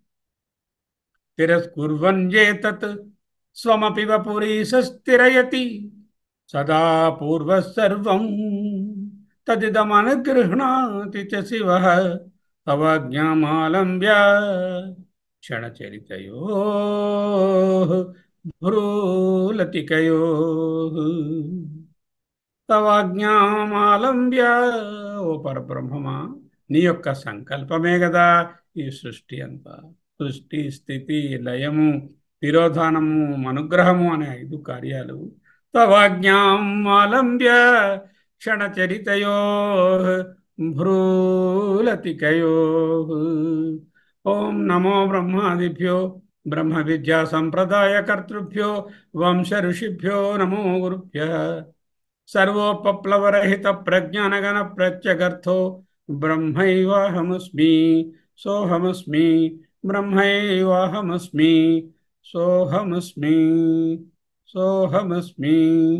తిరస్కుర్వన్యేతత్ స్వమపి వపురీశ స్థిరయతి సదా పూర్వః సర్వం తదిదమనుగృహ్ణాతి చ శివః తవాజ్ఞామాలంబ్య క్షణచరితయోః భ్రూలతికయోః. తవాజ్ఞామాలంబ్య, ఓ పరబ్రహ్మమా, నీ యొక్క సంకల్పమే కదా ఈ సృష్టి అంతా. సృష్టి, స్థితి, లయము, తిరోధానము, అనుగ్రహము అనే ఐదు కార్యాలు తవాజ్ఞామాలంబ్య క్షణచరితయో భ్రూలతికయో. ఓం నమో బ్రహ్మాదిభ్యో బ్రహ్మ విద్యా సంప్రదాయ కర్తృభ్యో వంశ ఋషిభ్యో నమో గురుభ్యః. సర్వోపప్లవరహిత ప్రజ్ఞానగణ ప్రత్యగర్థో బ్రహ్మైవాహమస్మి సోహమస్మి బ్రహ్మైవాహమస్మి సోహమస్మి సోహమస్మి.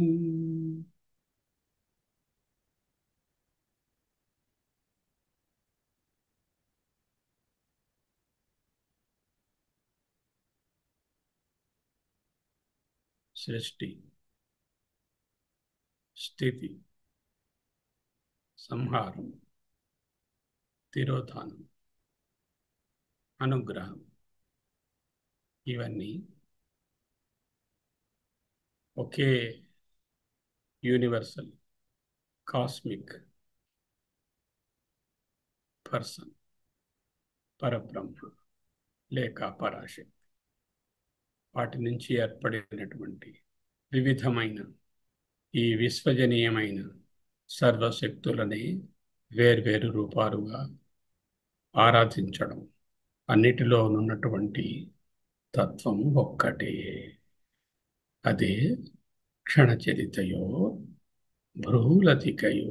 సృష్టి, స్థితి, సంహారం, తిరోధానం, అనుగ్రహం ఇవన్నీ ఒకే యూనివర్సల్ కాస్మిక్ పర్సన్ పరబ్రహ్మ లేక పరాశక్తి వాటి నుంచి ఏర్పడినటువంటి వివిధమైన ఈ విశ్వజనీయమైన సర్వశక్తులని వేర్వేరు రూపాలుగా ఆరాధించడం, అన్నిటిలో ఉన్నటువంటి తత్వం ఒక్కటే. అదే క్షణచరితయో భ్రూలతికయో.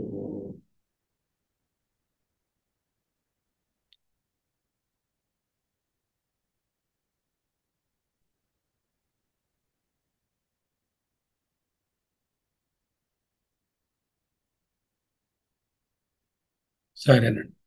సరేనండి.